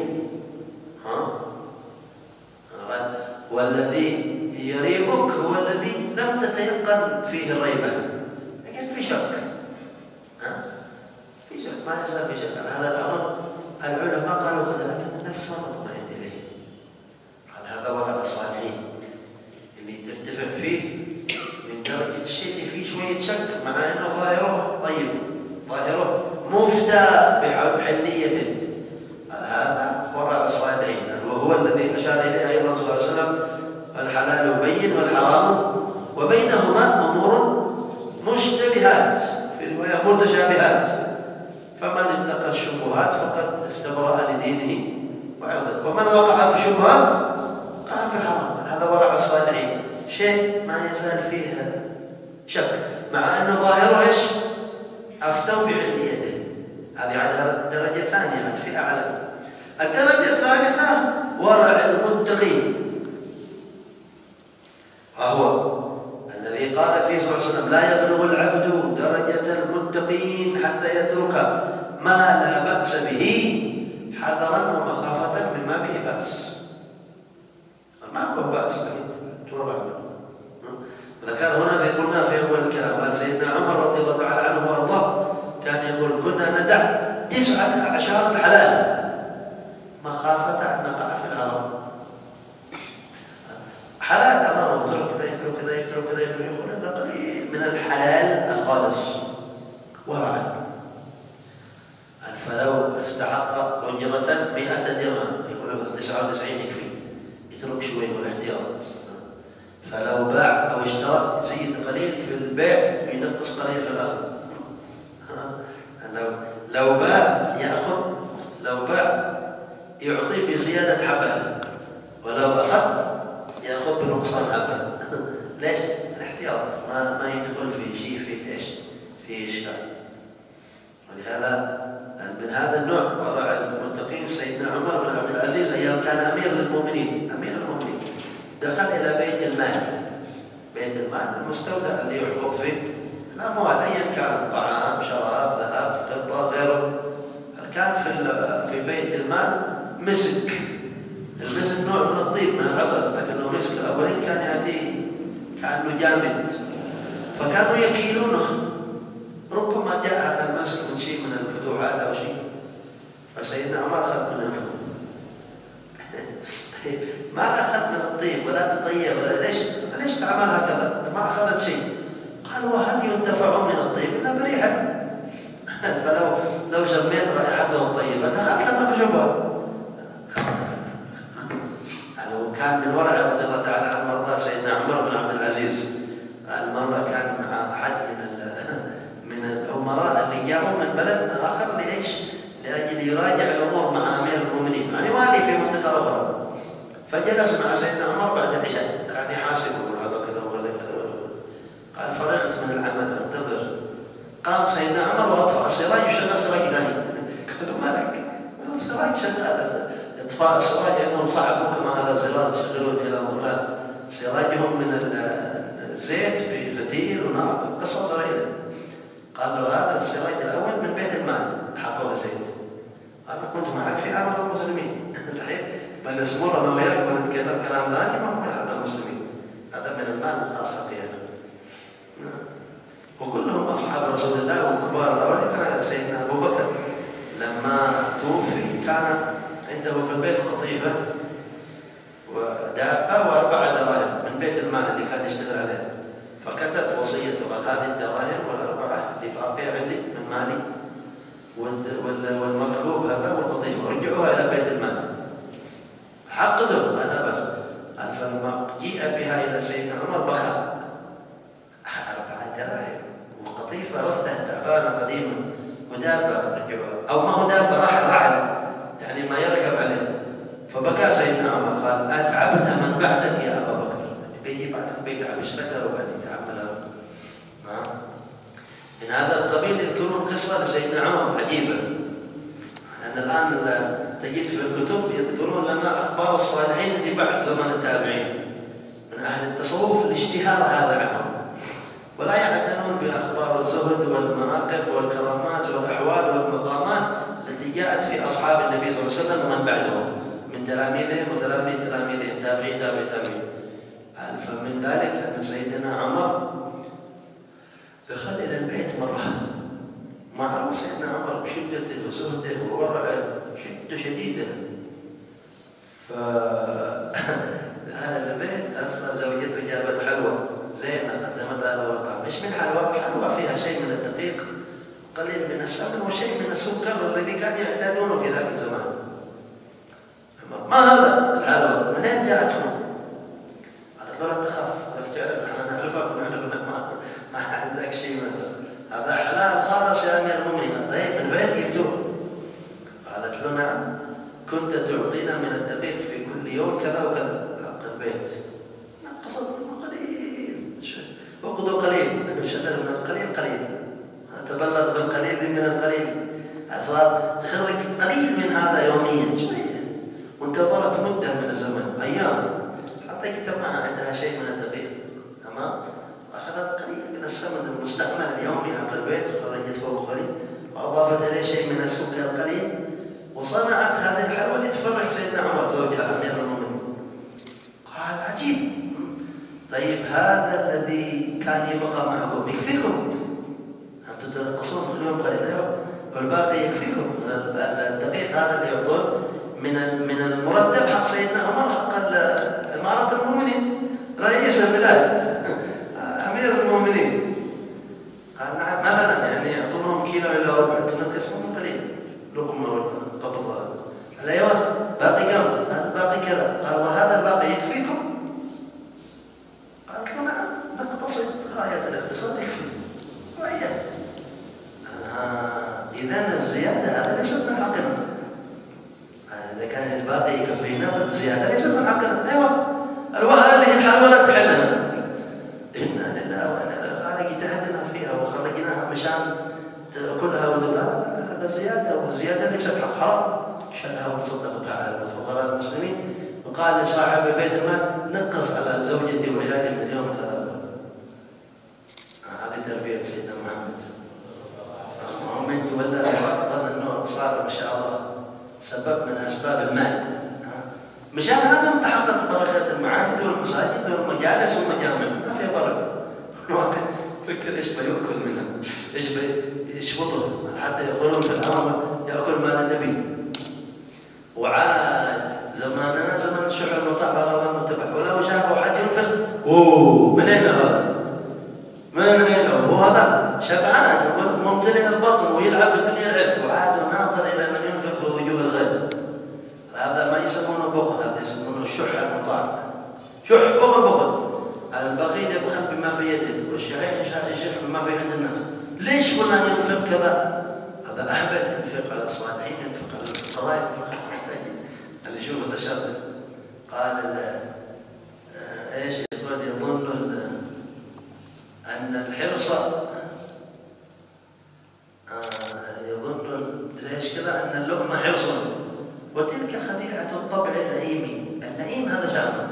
والذي يريبك هو الذي لم تتيقن فيه الريبة، لكن في شك، في شك، ما يزال في شك. هذا الأمر العلماء قالوا كذا، لكن النفس ما تطمئن إليه. قال هذا ورع الصالحين اللي ترتفع فيه من درجة الشيء اللي فيه شوية شك، مع أنه ظاهره طيب، ظاهره مفتى بحليته. قال هذا ورع الصالحين، وهو الذي أشار إليه أيضا صلى الله عليه وسلم الحلال بين والحرام وبينهما أمور مشتبهات، في رواية متشابهات، فمن اتقى الشبهات فقد استبرأ لدينه وعرضه، ومن وقع في الشبهات وقع في الحرام. هذا ورع الصالحين، شيء ما يزال فيه شك، مع أنه ظاهره إيش؟ أفتوا بعليته. هذه على الدرجة الثانية، في أعلى. الدرجة الثالثة ورع المتقين، وهو الذي قال فيه صلى الله عليه وسلم لا يبلغ العبد درجة المتقين حتى يترك ما لا بأس به حذرا ومخافة مما به بأس. ما هو بأس تورع منه. وذكر هنا اللي قلنا في أول الكلام، قال سيدنا عمر رضي الله تعالى عنه وأرضاه كان يقول كنا ندع 9 أعشار الحلال أجرة 100 درهم، يقول بس 99 يكفي، يترك شوي والاحتياط. فلو باع أو اشترى يزيد قليل في البيع وينقص قليل في الأخذ. لو باع يأخذ، لو باع يعطي بزيادة حبة، ولو أخذ يأخذ بنقصان حبة. ليش؟ الاحتياط ما يدخل في شيء فيه إيش؟ فيه إشكال. ولهذا من هذا النوع ورع المتقين سيدنا عمر بن عبد العزيز أيام كان أمير للمؤمنين، دخل إلى بيت المال، بيت المال المستودع اللي يحفظ فيه الأموال أيا كان، طعام، شراب، ذهب، فضة، غيره. كان في بيت المال مسك. المسك نوع من الطيب من العطر، لكنه مسك الأولين كان يأتي كأنه جامد، فكانوا يكيلونه. ربما جاء هذا المسك من شيء من الفتوحات أو شيء، فسيدنا عمر أخذ من الفتوح. ما أخذ من الطيب ولا تطيب ولا ليش تعمل هكذا؟ ما أخذت شيء. قال وهل يندفع من الطيب إلا بريحة؟ فلو شميت رائحته الطيبة دخلت لما بشبها. كان من ورع رضي الله تعالى عن مرضى سيدنا عمر بن عبد العزيز. المرة كان مع أحد من الأمراء اللي جاءوا من بلد آخر لإيش؟ لأجل يراجع الأمور مع أمير المؤمنين، يعني والي في منطقة أخرى. فجلس مع سيدنا عمر بعد العشاء، كان يحاسبه هذا كذا وهذا كذا. قال فرغت من العمل انتظر. قام سيدنا عمر واطفأ السراج وشغل سراج ثاني. قالوا مالك؟ السراج شغال. اطفاء السراج عندهم صعب، كما هذا زرار تشغلون الى لا، سراجهم من الزيت في فتيل ونار قصه طويله. قال له هذا السراج الاول من بيت المال حقه زيت. انا كنت معك في امر المسلمين الحين بنسمر انا وياك ونتكلم كلام ثاني ما هو من حق المسلمين، هذا من المال الخاص حقيقه. وكلهم اصحاب رسول الله وكبار الاولين. كان سيدنا ابو بكر لما توفي كان عنده في البيت قطيفة ودابة و4 دراهم من بيت المال اللي كان يشتغل عليه، فكتب وصيته قال هذه الدراهم وال4 اللي باقية عندي من مالي والمركوب هذا والقطيفة رجعوها إلى بيت المال. حقدوا هذا بس. قال فلما جيء بها إلى سيدنا عمر بكى. 4 دراهم وقطيفة رثة تعبانة قديمة ودابة رجعوها، أو ما هو دابة رحل يعني ما يركب عليه. فبكى سيدنا عمر قال أتعبت من بعدك يا أبا بكر، يعني بيجي بعدك بيتعب ايش لك وبعدين يتحمل هذا. من هذا القبيل يذكرون قصة لسيدنا عمر عجيبة. أن الآن تجد في الكتب يذكرون لنا أخبار الصالحين اللي بعد زمن التابعين من أهل التصوف الاشتهار هذا عنهم، ولا يعتنون بأخبار الزهد والمناقب والكرامات والأحوال والمقامات التي جاءت في أصحاب النبي صلى الله عليه وسلم ومن بعدهم من تلاميذهم وتلاميذ تلاميذهم تابعين تابعين. فمن ذلك أن سيدنا عمر دخل إلى البيت مرة، معروف سيدنا عمر بشدته وزهده وورعه شدة شديدة. فدخل البيت أصلا زوجته جابت حلوى زينة قدمت له وطعام. مش من حلوى فيها شيء من الدقيق قليل من السمن وشيء من السكر الذي كان يعتادونه في ذاك الزمان. ما هذا الحلوى؟ منين جاءتكم؟ قال لا تخاف، تعرف احنا نعرفك ونعرف انك ما عندك شيء من هذا حلال خالص يا امير المؤمنين. طيب من وين جبتوه؟ قالت له نعم كنت تعطينا من الدقيق في كل يوم كذا وكذا حق البيت. نقصت منه قليل، وقدوا قليل، شلت من القليل قليل، تبلغ بالقليل من القليل، صار تخرج قليل من هذا يوميا شويه. وانتظرت مده من الزمن ايام حتى اجتمع عندها شيء من الدقيق، تمام؟ اخذت قليل من السمن المستعمل اليومي حق البيت، خرجت فوق قليل واضافت اليه شيء من السكر القليل، وصنعت هذه الحلوى لتفرح سيدنا عمر زوجها امير المؤمنين. قال عجيب، طيب هذا الذي كان يبقى معكم يكفيكم؟ أنتم تنقصون كل يوم قليل والباقي يكفيكم. الدقيق هذا اللي يعطون من المرتب حق سيدنا عمر حق إمارة المؤمنين، رئيس البلاد أمير المؤمنين. قال نعم مثلا يعني يعطونهم كيلو إلا ربع، تنقص منهم قليل لقمة قبضة إذا كان الباقي يكفينا فالزيادة ليست من حقنا. أيوة هذه الحال ولا تحلنا. إنا لله وإنا إليه راجعون. اجتهدنا فيها وخرجناها مشان كلها ودورات، هذا زيادة، والزيادة ليست حق، حرام. شلها وتصدق بها على الفقراء المسلمين. وقال لصاحب بيت المال نقص على زوجتي وعيالي من اليوم كذا. هذه تربية سيدنا محمد. مؤمن ولا أظن أنه صار ما شاء الله سبب من أسباب المال. مشان هذا تحققت بركة المعاهد والمساجد والمجالس والمجامع. ما في بركة. واحد فكر إيش بيأكل منها، إيش بيشبطه، حتى يقولون في الأمر يأكل مال النبي. وعاد زماننا زمن الشح المطهر والمتبع، ولو شافوا حد ينفق من أين هذا؟ من أين هو هذا؟ شبعان ممتلئ البطن ويلعب بالدنيا لعب، وعاد ناظر إلى من ينفق بوجوه الغيب. هذا ما يسمونه بخل، هذا يسمونه الشح المطهر. شح بخل. البخيل يبخل بما في يده، والشحيح يشح بما في عند الناس. ليش فلان ينفق كذا؟ هذا أهبل. ينفق على الصالحين، ينفق على الفقراء، ينفق على المحتاجين. اللي يشوف التشاطر قال ايش يقول؟ يظن ان الحرص يظن ليش كذا ان اللقمه حرص، وتلك خديعه الطبع اللئيم. اللئيم هذا شأنه.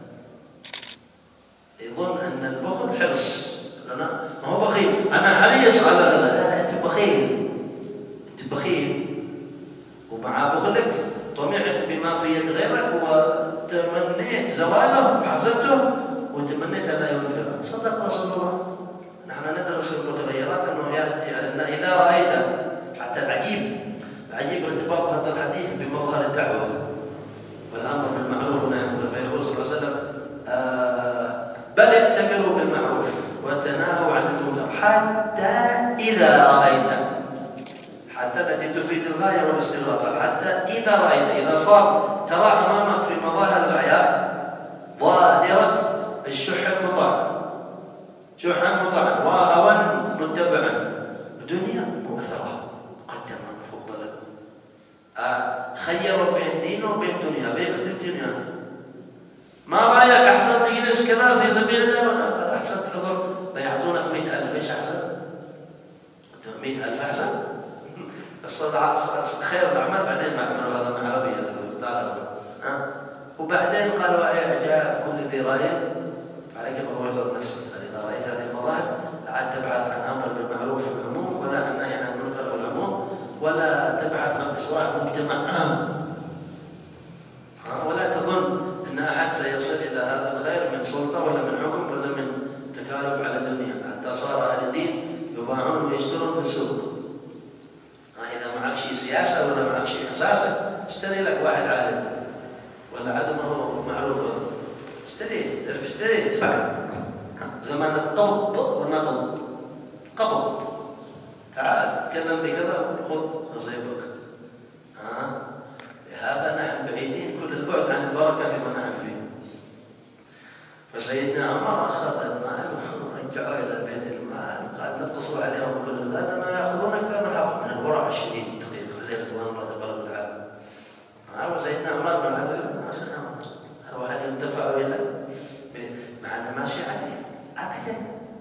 يظن ان البخل حرص. ما هو بخيل، انا حريص على هذا. لا، انت بخيل. انت بخيل ومع بخلك طمعت بما في يد غيرك وتمنيت زواله وحسدته وتمنيت ألا ينفق. صدق رسول الله. نحن ندرس المتغيرات أنه يأتي على الناس إذا رأيت. حتى العجيب ارتباط هذا الحديث بمظهر الدعوة والأمر بالمعروف والنهي عن المنكر. فيقول صلى الله عليه وسلم بل ائتمروا بالمعروف وتناهوا عن المنكر حتى إذا رأيت. حتى التي تفيد الغاية والاستغراق. حتى إذا رأيت، إذا صار ترى أمامك في مظاهر الأعياد ظاهرة الشح المطاع، شحا مطاعا وهوى متبعا، دنيا مؤثرة قدما مفضلا. خيروا بين دين وبين دنيا، بيقدم دنيا. ما رأيك أحسن تجلس كذا في سبيل الله ولا أحسن تحضر بيعطونك 100,000؟ إيش أحسن؟ 100,000 أحسن؟ خير الأعمال بعدين ما عملوا هذا مع عربي وبعدين قالوا إعجاب كل ذي رأي عليك بغض نفسك. فإذا رأيت هذه المظاهر لا تبعث عن أمر بالمعروف في العموم، ولا عن نهي عن المنكر في العموم، ولا تبعث عن إصلاح مجتمع، ولا تظن أن أحد سيصل إلى هذا الخير من سلطة ولا من حكم ولا من تكالب على الدنيا. حتى صار أهل الدين يباعون ويشترون في السوق. إذا معك شيء سياسة ولا معك شيء خساسة اشتري لك واحد عالم ولا عدمه معروف، اشتريه، تعرف اشتريه ادفع. زمان الطب والنقل، قبض، تعال تكلم بكذا خذ نصيبك. لهذا نحن بعيدين كل البعد عن البركة فيما نحن فيه. فسيدنا عمر أخذ المال ورجعوا إلى بيت المال، قال نقصوا عليهم كل ذلك أنه يأخذون أكثر من حق، من الورع الشديد الدقيق عليه رضوان الله تبارك وتعالى. وسيدنا عمر بن عبد العزيز هو هل ينتفع إلا مع أنه ماشي عليه أبدا.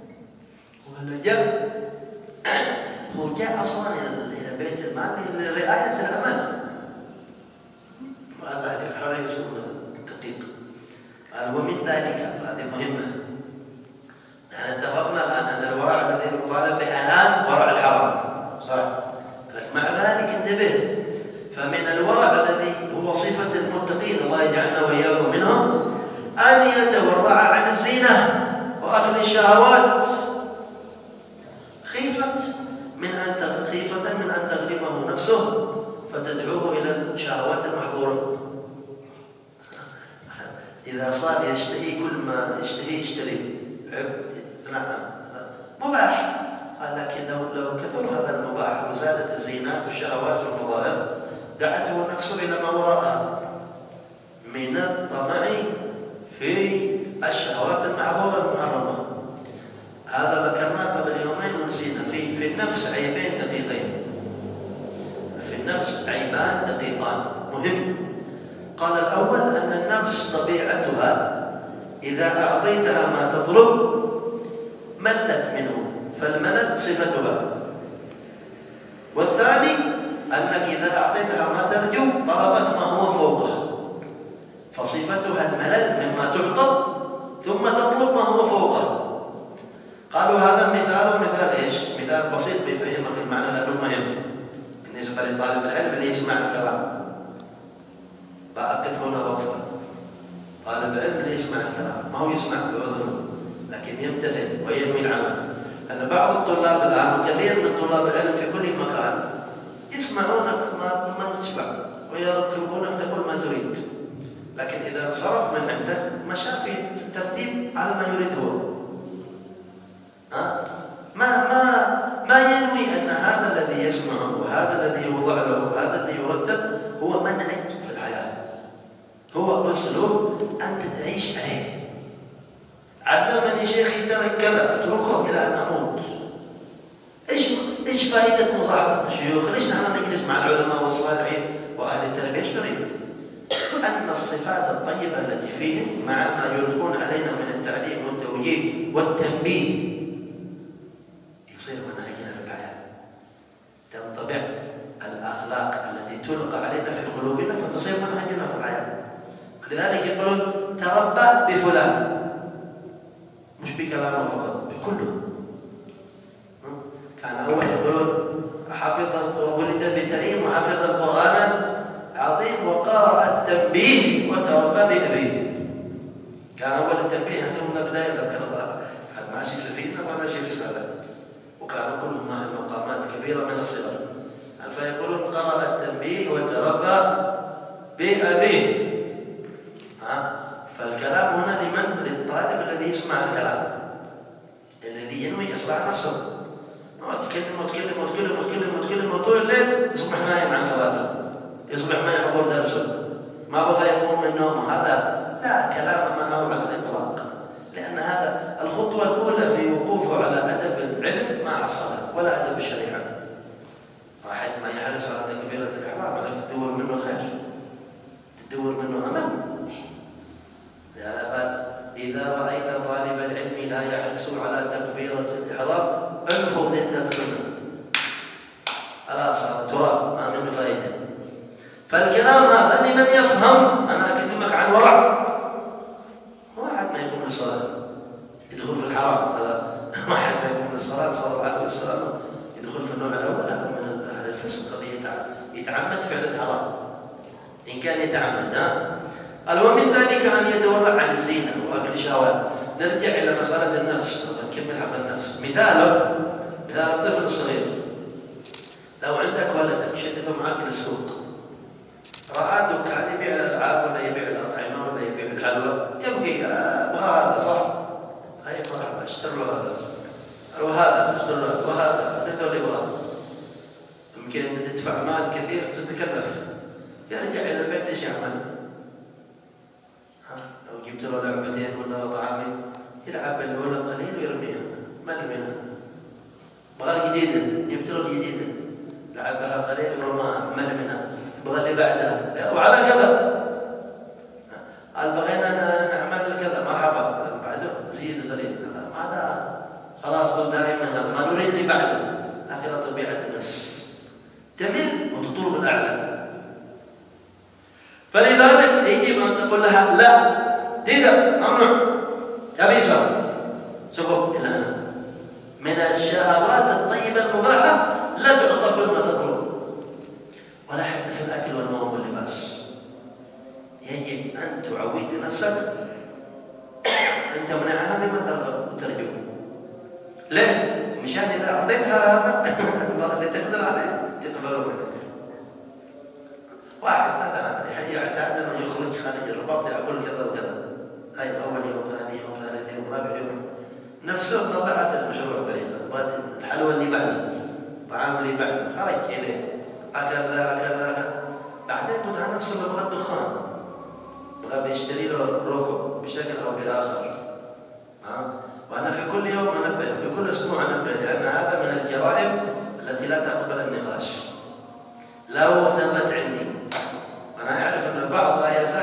هو جاء أصلا إلى بيت المال لرعاية الأمل، وهذا حريص دقيق. قال ومن ذلك، هذه مهمة، نحن اتفقنا الآن أن الورع الذي نطالب به الآن ورع الحرام، صح؟ مع ذلك انتبه، فمن الورع الذي هو صفة المتقين الله يجعلنا وإياكم منهم أن يتورع عن الزينة وأكل الشهوات خيفة من أن تغلبه نفسه فتدعوه إلى الشهوات المحظورة. إذا صار يشتهي كل ما يشتري نعم مباح، لكن لو كثر هذا المباح وزادت الزينات والشهوات والمظاهر دعته نفسه إلى ما وراءها من الطمع في الشهوات المحظورة المحرمة. هذا ذكرناه قبل يومين ونسينا. في النفس عيبين دقيقين، في النفس عيبان دقيقان مهم قال الأول أن النفس طبيعتها إذا أعطيتها ما تطلب ملت منه، فالملل صفتها. والثاني أنك إذا أعطيتها ما ترجو طلبت ما هو فوقها، فصفتها الملل مما تعطى ثم تطلب ما هو فوقها. قالوا هذا مثال إيش؟ مثال بسيط بيفهمك المعنى لأنه مهم بالنسبة لطالب العلم اللي يسمع الكلام. بأقف هنا وأفضل. طالب العلم اللي يسمع الكلام ما هو يسمع بأذنه لكن يمتثل وينوي العمل. أن بعض الطلاب الآن وكثير من طلاب العلم في كل مكان يسمعونك ما تشبع ويتركونك تقول ما تريد، لكن إذا انصرف من عندك مشى في الترتيب على ما يريد هو. ما ينوي أن هذا الذي يسمعه وهذا الذي يوضع له وهذا الذي يرتب هو منهج في الحياة، هو أسلوب أنت تعيش عليه. علمني شيخي ترك كذا اتركه إلى أن أموت. إيش فائدة مصاحبة الشيوخ؟ ليش نحن نجلس مع العلماء والصالحين وأهل التربية؟ إيش نريد؟ أن الصفات الطيبة التي فيهم مع ما يلقون علينا من التعليم والتوجيه والتنبيه يصير منهجنا في الحياة، تنطبع الأخلاق التي تلقى علينا في قلوبنا فتصير منهجنا في الحياة. لذلك يقولون تربى بفلان، مش بكلامه فقط، بكله. كان أول يقولون ولد بكريم وحفظ القرآن عظيم وقرأ التنبيه وتربى بأبيه. كان أول التنبيه عندهم بداية ذكر الله، حد ماشي سفينة ولا شيء رسالة، وكانوا كلهم أهل مقامات كبيرة من الصغر. فيقولون قرأ التنبيه وتربى بأبيه. فالكلام هنا لمن؟ للطالب الذي يسمع الكلام، الذي ينوي إصلاح نفسه. تكلم طول الليل يصبح نايم عن صلاته، يصبح ما يحضر درسه، ما بغى يقوم من نومه. هذا لا كلام معه على الإطلاق، لأن هذا الخطوة الأولى في وقوفه على أدب العلم مع الصلاة ولا أدب الشريعة. واحد ما يحرص على تكبيرة الإحرام عليك تدور منه خير، تدور منه أمل. لهذا قال إذا رأيت طالب العلم لا يحرص على تكبيرة الإحرام انفض يدك منه، خلاص هذا تراب ما منه فائدة. فالكلام هذا لمن يفهم. أنا أكلمك عن ورع. واحد ما يقوم للصلاة يدخل في الحرام، هذا واحد ما يقوم للصلاة صلى الله عليه وسلم يدخل في النوع الأول، هذا من أهل الفسق الذي يتعمد فعل الحرام إن كان يتعمد. قال ومن ذلك أن يتورع عن الزينة وأكل الشهوات. نرجع إلى مسألة النفس، نكمل حق النفس. مثال الطفل الصغير، لو عندك ولدك شدته معك للسوق، رأى دكان يبيع الألعاب ولا يبيع الأطعمة ولا يبيع الحلوى، يبقي أبغى هذا صح؟ هاي مرحبا اشتر له هذا وهذا اشتر له هذا وهذا تدور وهذا. يمكن أنت تدفع مال كثير تتكلف، يرجع إلى البيت ايش يعمل؟ لو جبت له لعبتين ولا طعامين يلعب الأولى قليل ويرميها، ما منها. بغى جديدة، جبت له جديدة لعبها قليل ورماها، ما منها. بغى اللي بعدها وعلى كذا. قال بغينا نعمل كذا، مرحبا بعده زيد قليل. هذا خلاص دائما هذا ما نريد اللي بعده. هكذا طبيعة النفس، تمل وتطلب الأعلى. فلذلك يجب أن تقول لها لا تقدر ممنوع كبيسة سكب إلى هنا. من الشهوات الطيبة المباحة لا تعطى كل ما تطلب، ولا حتى في الأكل والنوم واللباس. يجب أن تعود نفسك أن تمنعها مما ترجو. ليه؟ مشان إذا أعطيتها هذا اللي تقدر عليه تقبله منك. واحد مثلا يعتاد أنه يخرج خارج الرباط يقول كذا وكذا، هاي أول يوم ثاني يوم ثالث يوم رابع يوم نفسه طلعت المشروع بريدة، الحلوى اللي بعده، الطعام اللي بعده، خرج إليه أكل ذا بعدين بدها نفسه اللي بغى الدخان، بغى بيشتري له روكو بشكل أو بآخر. وأنا في كل يوم أنبه، في كل أسبوع أنبه، لأن هذا من الجرائم التي لا تقبل النقاش. لو ثبت عندي، أنا أعرف أن البعض لا يزال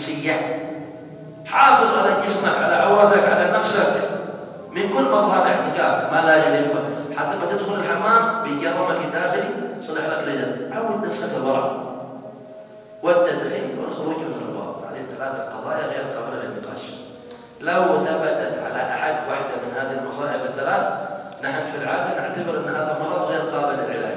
الجنسية. حافظ على جسمك، على عورتك، على نفسك من كل مظهر احتكاك ما لا يليق بك. حتى ما تدخل الحمام بجرمك الداخلي صلح لك رجل. عود نفسك الورع والتدخين والخروج من الرباط. هذه 3 قضايا غير قابلة للنقاش. لو ثبتت على أحد واحدة من هذه المصائب ال3 نحن في العادة نعتبر أن هذا مرض غير قابل للعلاج.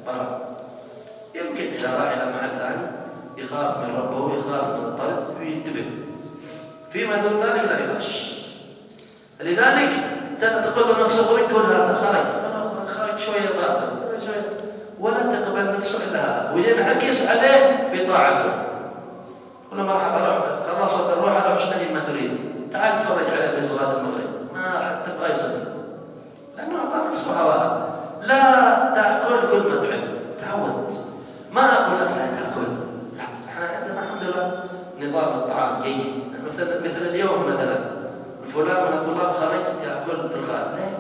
يمكن إذا راح إلى محل ثاني يخاف من ربه، يخاف من الطرد وينتبه. فيما دون ذلك لا يغش. لذلك تقول نفسه خرج، تقول هذا خرج شوية باطل شوية، ولا تقبل نفسه إلا هذا، وينعكس عليه في طاعته. قل له مرحبا، خلصت الروح، روح اشتري ما تريد، تعال تفرج عليه في صلاة المغرب، ما حد تبغى يصلي، لأنه أعطى نفسه هواها. لا تأكل كل ما تحب، تعود. ما أقول لك لا تأكل، لا، احنا عندنا الحمد لله نظام الطعام جيد. مثل اليوم مثلا فلان من الطلاب خرج يأكل في الخارج، ليه؟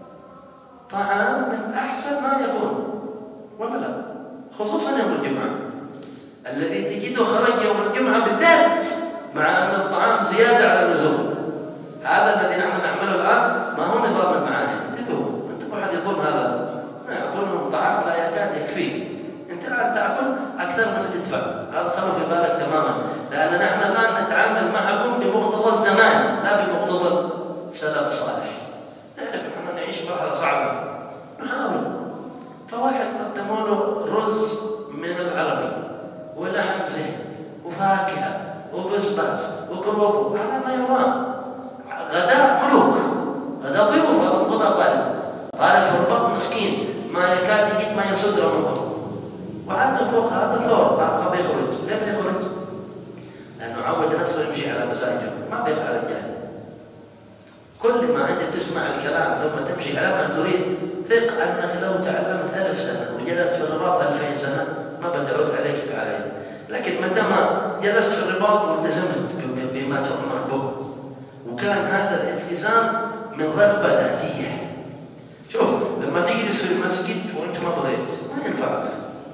طعام من أحسن ما يكون، ولا لا؟ خصوصا يوم الجمعة الذي تجده خرج يوم الجمعة بالذات، مع أن الطعام زيادة على اللزوم. هذا الذي نحن نعمله الآن ما هو نظام المعاهد. انتبهوا حد يظن هذا، يعطونهم طعام لا يكاد يكفي، انت الآن تأكل أكثر من اللي تدفع. هذا خلوا في بالك تماما، لأن نحن الآن نتعامل معكم بمقتضى الزمان لا بمقتضى السلف الصالح. نعرف أننا نعيش مرحلة صعبة، نحاول. فواحد قدموا له رز من العربي ولحم زين وفاكهة وبسباس وكروب على ما يرام، غداء ملوك، غداء ضيوف. هذا مقتضى طالب في الرباط مسكين ما يكاد يجد ما يصد رمضان، وعاد فوق هذا ثور ما بيخرج. ليه بيخرج؟ لأنه عود نفسه يمشي على مزاجه، ما بيبقى رجال. كل ما أنت تسمع الكلام ثم تمشي على ما تريد، ثق أنك لو تعلمت 1000 سنة وجلست في الرباط 2000 سنة ما بتعود عليك بعائد. لكن متى ما جلست في الرباط والتزمت بما تؤمر به، وكان هذا الالتزام من رغبة ذاتية. شوف، لما تجلس في المسجد وأنت ما بغيت ما ينفعك،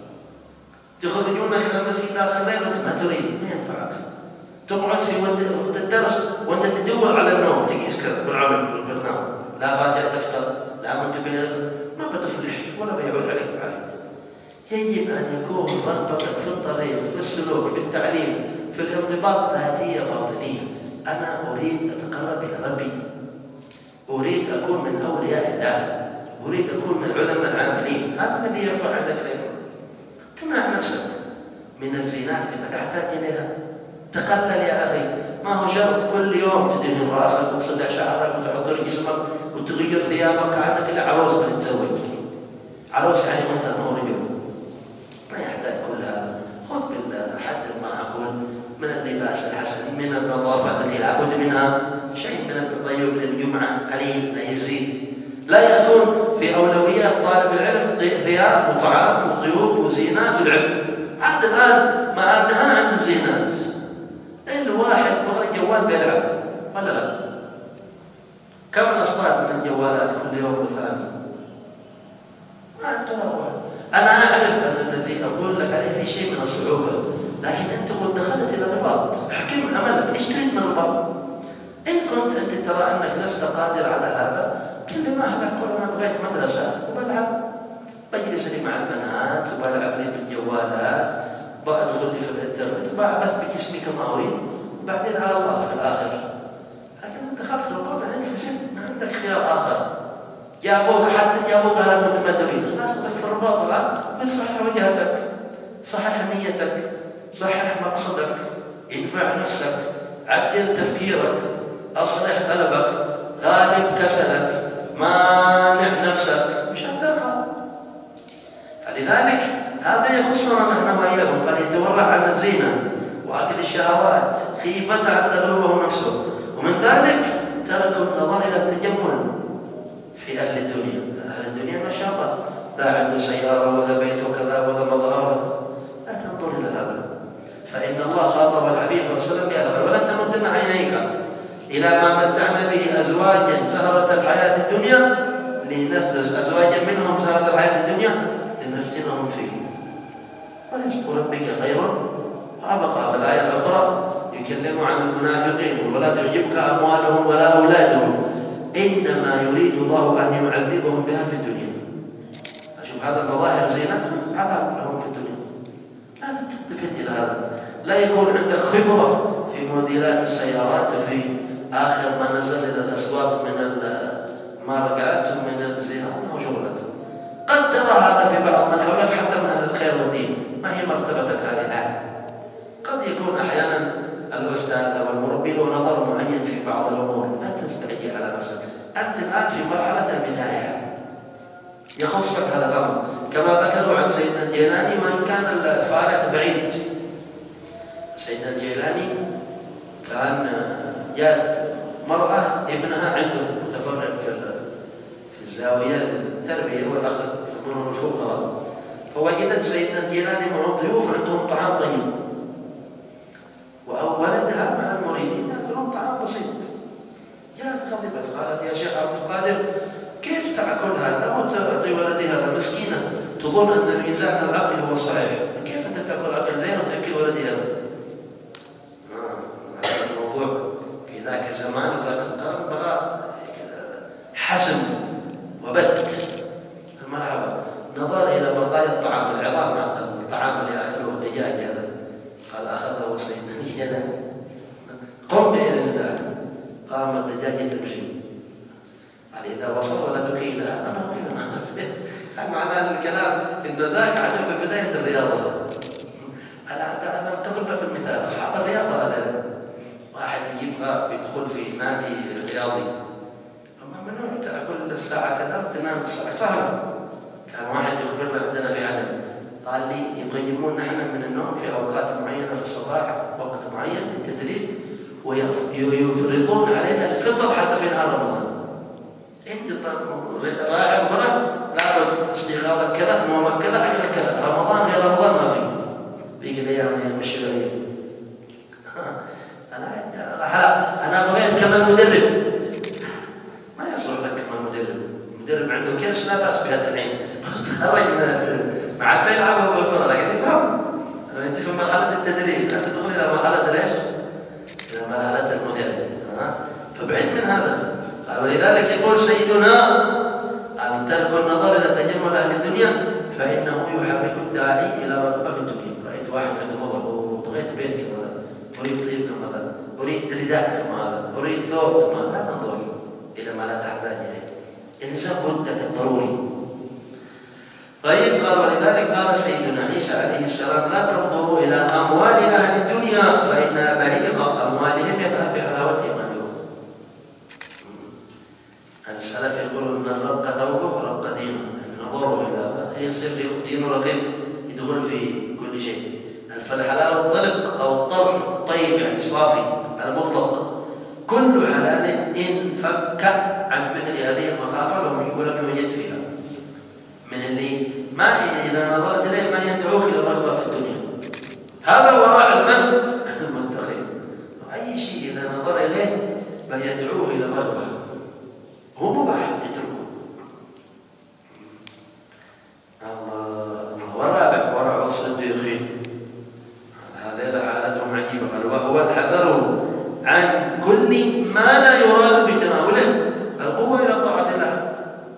تخرجونك إلى المسجد داخل الليل وأنت ما تريد ما ينفعك، تقعد في وقت الدرس وأنت تدور على النوم، تجلس كذا بالعمل بالنوم، لا فاتح دفتر لا منتبه لنفسك، ما بتفلح ولا بيعود عليك بعيد. يجب أن يكون رغبتك في الطريق، في السلوك، في التعليم، في الانضباط ذاتية باطنية. أنا أريد أتقرب إلى ربي، أريد أكون من أولياء الله، أريد أكون من العلماء العاملين. هذا الذي يرفع عندك العلم. تمنع نفسك من الزينات اللي تحتاج إليها. تقلل يا أخي، ما هو شرط كل يوم تدهن رأسك وتصلع شعرك وتحضر جسمك وتغير ثيابك كأنك إلا عروس بتتزوج. عروس يعني مثلا هو رجل، ما يحتاج كل هذا. خذ بالحد المعقول من اللباس الحسن، من النظافة التي لا بد منها، شيء من التطيب للجمعة قليل لا يزيد. لا يكون في أولويات طالب العلم ثياب وطعام وطيوب وزينات والعلم. عاد الآن ما عاد عند الزينات، الواحد بغى جوال بيلعب ولا لا؟ كم نصطاد من الجوالات كل يوم وثاني؟ ما عندنا واحد. أنا أعرف أن الذي أقول لك عليه في شيء من الصعوبة، لكن أنت قد دخلت إلى الرباط، احكم عملك، إيش تريد من الرباط؟ إن كنت أنت ترى أنك لست قادر على هذا، كل ما هذا كل ما بغيت مدرسة وبلعب، بجلس لي مع البنات وبلعب لي بالجوالات، بأدخل لي في الإنترنت وبعبث بجسمي كما أريد، وبعدين على الله في الآخر. لكن أنت دخلت الرباط عندك ما عندك خيار آخر. جابوك على مدى ما تريد، خلاص بدك في الرباط الآن، بتصحح وجهتك، صحح نيتك، صحح مقصدك، انفع نفسك، عدل تفكيرك، أصلح قلبك، غالب كسلك، مانع نفسك، مش هترخى. فلذلك هذا يخصنا نحن وإياهم. قد يتورع عن الزينة وأكل الشهوات خيفة أن تغلبه نفسه، ومن ذلك تركوا النظر إلى التجمل في أهل الدنيا. أهل الدنيا ما شاء الله، لا عنده سيارة ولا بيت وكذا ولا مظهر، لا تنظر إلى هذا. فإن الله خاطب الحبيب صلى الله عليه وسلم بهذا: ولا تمدن عينيك إلى ما متعنا به أزواجا زهرة الحياة الدنيا أزواجا منهم زهرة الحياة الدنيا لنفتنهم فيه ورزق ربك خير وأبقى. في الآية الأخرى يكلموا عن المنافقين ولا تعجبك أموالهم ولا أولادهم إنما يريد الله أن يعذبهم بها في الدنيا. أشوف هذا المظاهر زينتها عذاب لهم في الدنيا. لا تلتفت إلى هذا. لا يكون عندك خبرة في موديلات السيارات وفي آخر ما نزل إلى الأسواق من الماركات ومن الزينة وما شغلك. قد ترى هذا في بعض من حولك حتى من أهل الخير والدين. ما هي مرتبتك هذه الآن؟ قد يكون أحيانا الأستاذ أو المربي له نظر معين في بعض الأمور. لا تستعجل على نفسك. أنت الآن في مرحلة البداية يخصك هذا الأمر. كما ذكروا عن سيدنا الجيلاني وإن كان الفارق بعيد. سيدنا الجيلاني كان جاءت مرأة ابنها عنده متفرق في الزاوية للتربية والأخذ يكونون الفقراء. فوجدت سيدنا الجيلاني معهم ضيوف عندهم طعام طيب وولدها مع المريدين يأكلون طعام بسيط. جاءت غضبت قالت يا شيخ عبد القادر كيف تأكل هذا وتعطي ولدي هذا؟ مسكينة تظن أن ميزان العقل هو صحيح. كيف أنت تأكل أكل زين وتأكل ولدي هذا؟ هذا الموضوع في ذاك الزمان وذاك القرن بقى حسم وبت. مرحبا. نظر إلى بقايا الطعام العظام الطعام اللي يأكله الدجاج هذا. قال أخذه سيدنا الجيلاني قم بإذن الله. قام الدجاج تمشي. قال إذا وصل ولا تكيل هذا نعطيه. هل معنى الكلام إن ذاك عاد في بداية الرياضة. أنا أضرب لك المثال. أصحاب الرياضة هذا واحد يبغى يدخل في نادي رياضي. أما ممنوع تأكل الساعة كذا وتنام الساعة سهلة. كان واحد يخبرنا عندنا في عدن قال لي يقيمون نحن من النوم في أوقات معينة في الصباح وقت معين للتدريب ويفرضون علينا الفطر حتى في نهار رمضان. أنت راعي مرة لابد استيقاظك كذا نومك كذا أكلك كذا. رمضان غير رمضان ما في ذيك الأيام أيام الشرعية. أنا بغيت كمان مدرب. ما يصلح لك كمان مدرب عنده كرش لا بأس بهذا الحين. خرج مع بيلعب بالكرة لكن يفهم. أنت في مرحلة التدريب لا تدخل إلى مرحلة ليش؟ إلى مرحلة المدرب. فبعد من هذا. ولذلك يقول سيدنا أن ترك النظر إلى تجمل أهل الدنيا فإنه يحرك الداعي إلى رغبة في الدنيا. رأيت واحد عنده مضر بغيت بيت كما هذا، أريد طيب كما هذا، أريد رداء كما هذا، أريد ثوب كما هذا. لا تنظر إلى ما لا تحتاج إليه. الإنسان بدك ضروري. طيب قال ولذلك قال سيدنا عيسى عليه السلام لا تنظروا إلى أموال أهل الدنيا فإنها بريقة أموالهم يذهب بحلاوتهم عنهم. السلف يقولون من رق ثوبه رق دينه. نظروا إلى يصير دينه رقيق يدخل في كل شيء. فالحلال الطلق أو الطيب يعني صافي المطلق كل حلال إن فك عن مثل هذه المخافة ولم يوجد فيها من اللي ما إذا نظرت إليه ما يدعوك إلى الرغبة في الدنيا. هذا وراء المتقي. أي شيء إذا نظر إليه ما يدعوه إلى الرغبة هو مباح يتركه. الله. والرابع ورع الصديقين. هذا حالتهم عجيبة. قال وهو الحذر عن كل ما لا يراد بتناوله القوة إلى طاعة الله.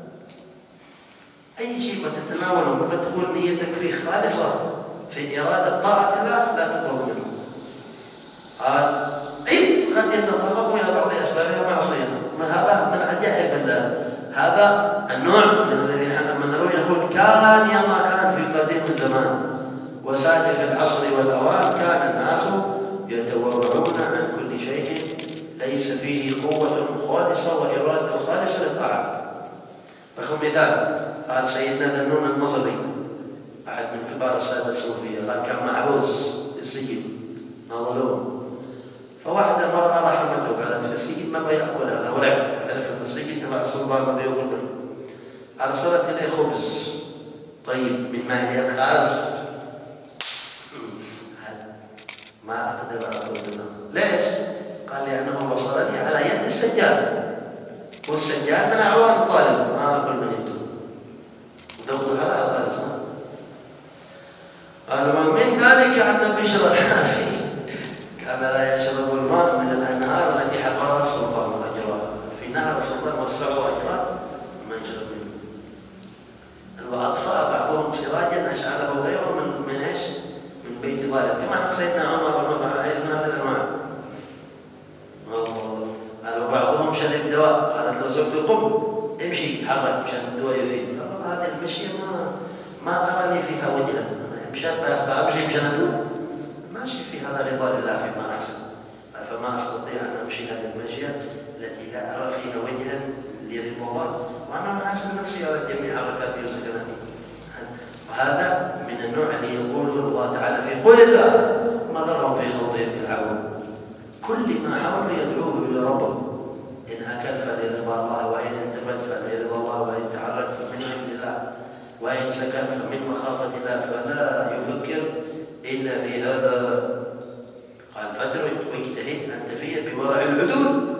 أي شيء ما تتناوله ما تكون نيتك فيه خالصة في إرادة طاعة الله لا تقرب منه. قال قد يتطرق إلى بعض أسبابها معصية. هذا من عجائب الله. هذا النوع من الذين لما نروي نقول كان يما كان في قديم الزمان وساد في العصر والأوان كان الناس يتورعون عن كل شيء ليس فيه قوة خالصة وإرادة خالصة للطاعة. لكم مثال قال سيدنا ذنون المصري أحد من كبار السادة الصوفية قال كان محبوس في السجن مظلوم. فواحدة مرأة رحمته قالت في السجن ما بيأكل هذا ورع عرف أن السجن تبع السلطان ما بيأكل منه. أرسلت إليه خبز طيب من ماء الخاص ما أقدر أقول منه. ليش؟ قال لأنه وصلني على يد السجان والسجان من أعوان الطالب ما أقول من يده ودور على الخالص. قال ومن ذلك أن بشر الحافي كان لا يشرب ربكم سراجا أشعله غيره من إيش؟ من بيت ظالم، كما سيدنا عمر رضي الله عنه من هذه الأنواع. قالوا بعضهم شرب دواء، قالت له زوجته قم امشي تحرك مشان الدواء يفيد. قال هذه المشية ما أراني فيها وجها، أنا أمشي مشان الدواء ماشي في هذا رضا لله فيما أحسن، فما أستطيع أن أمشي هذه المشية التي لا أرى فيها وجها لرضا الله، وأنا أحسن نفسي على جميع حركاتي وسكناتي. وهذا من النوع اللي يقوله الله تعالى في قول الله ما ضرهم في خوضهم يلعبون. كل ما حاولوا يدعوه إلى ربه، إن أكل فلرضا الله، وإن التفت فلرضا الله، وإن تحرك فمن عند الله، وإن سكن فمن مخافة الله، فلا يفكر إلا في هذا. قال فاترك واجتهد أن تفي بورع الحدود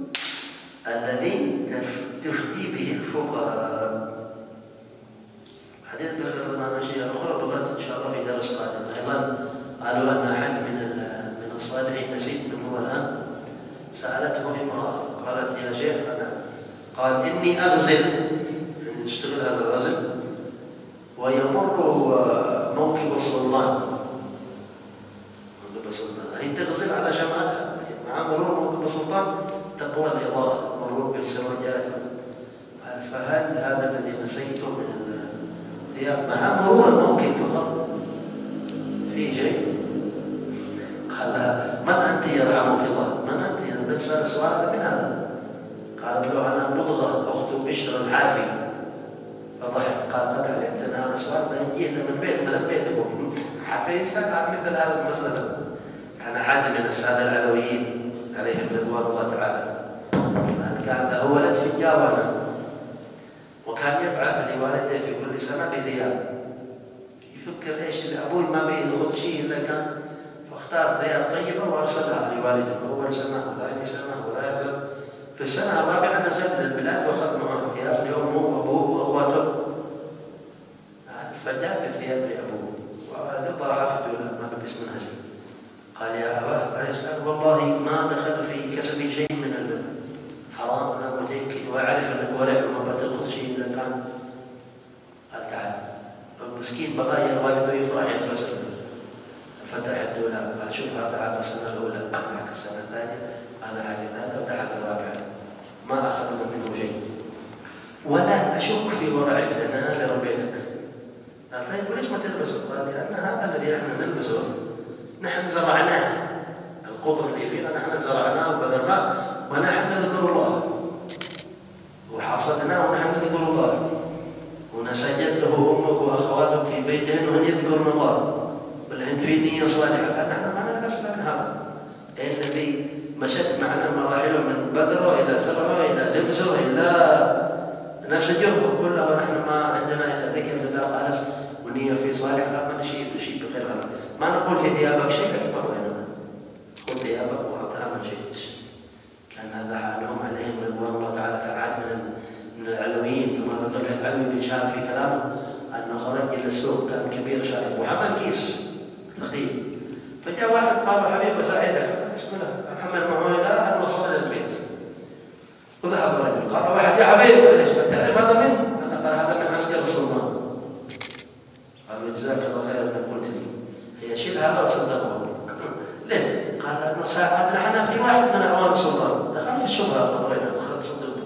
الذي تفتي به الفقهاء. حديث ذكر لنا أشياء أخرى بغد إن شاء الله في درس قادم. أيضا قالوا أن أحد من الصالحين نسيت من هو الآن، سألته امرأة قالت يا شيخ أنا قال إني أغزل، يعني اشتغل هذا الغزل ويمر موكب السلطان، هي تغزل على جماعتها مع مرور موكب السلطان تقوى الإضاءة، مرور بالسراجات. فهل هذا الذي نسيته من الثياب مع مرور الموكب فقط في شيء؟ قال من أنت يرحمك الله؟ من أنت؟ بنسأل السؤال هذا من هذا؟ قالت له أنا مضغة أخت بشر الحافي، فضحك قال قد علمت أن هذا السؤال ما يجي إلا من بيتكم. حتى يسأل عن مثل هذا المسألة. كان أحد من السادة العلويين عليهم رضوان الله تعالى كان له ولد في الجاونة، وكان يبعث لوالده في كل سنة بثياب، يفكر ايش اللي ابوي ما بياخذ شيء الا كان، فاختار ثياب طيبه وارسلها لوالده اول سنه وثاني سنه وثالث سنه. في السنه الرابعه نزل للبلاد واخذ معه ثياب لامه وابوه واخواته، فجاء بالثياب لابوه وهذا ضاعف الدولاب ما لبس منها شيء. قال يا اباه قال والله ما دخل في كسبي شيء من الحرام، انا متاكد واعرف انك ورع وما بتاخذ شيء الا كان. قال تعال المسكين بغى يا والده يفرح يلبس، فتح الدولاب قال شوف هذا حق السنه الاولى، حق السنه الثانيه، هذا حق الثالثه، وده حق الرابعه، ما اخذنا منه شيء ولا اشك في ورعك لنا لربيتك. قال طيب وليش ما تلبسه؟ قال لان هذا الذي نحن نلبسه نحن زرعناه، القطر اللي فينا نحن زرعناه وبذرناه ونحن نذكر الله، وحصدناه ونحن نذكر الله، ونسجته امك واخواتك في بيتهن وهن يذكرن الله ولهن في نيه صالحه. قال نحن ما نلبس من هذا الذي مشت معنا مراحله من بذره الى زرعه الى لبسه الى نسجه كله، ونحن ما عندنا الا ذكر لله خالص ونيه في صالح. ما نشيب بغير هذا، ما نقول في ثيابك شيء لكن ما بيننا خذ ثيابك واعطها من شئت. كان هذا حالهم عليهم رضوان الله تعالى. كان عاد من العلويين كما ذكر العلوي بن شهاب في كلامه انه خرج الى السوق كان كبير شارب وحمل كيس تخديم، فجاء واحد قال حبيبي بساعدك، بسم الله محمد معه الى ان وصل الى البيت وذهب الرجل. قال واحد يا حبيبي ليش تعرف هذا من؟ قال هذا من عسكر السلطان. قال جزاك الله خير انك قلت لي، هي شيل هذا وصدقه. ليش؟ قال لانه ساعد نحن في واحد من اعوان السلطان دخل في الشبهه ما بغينا صدقته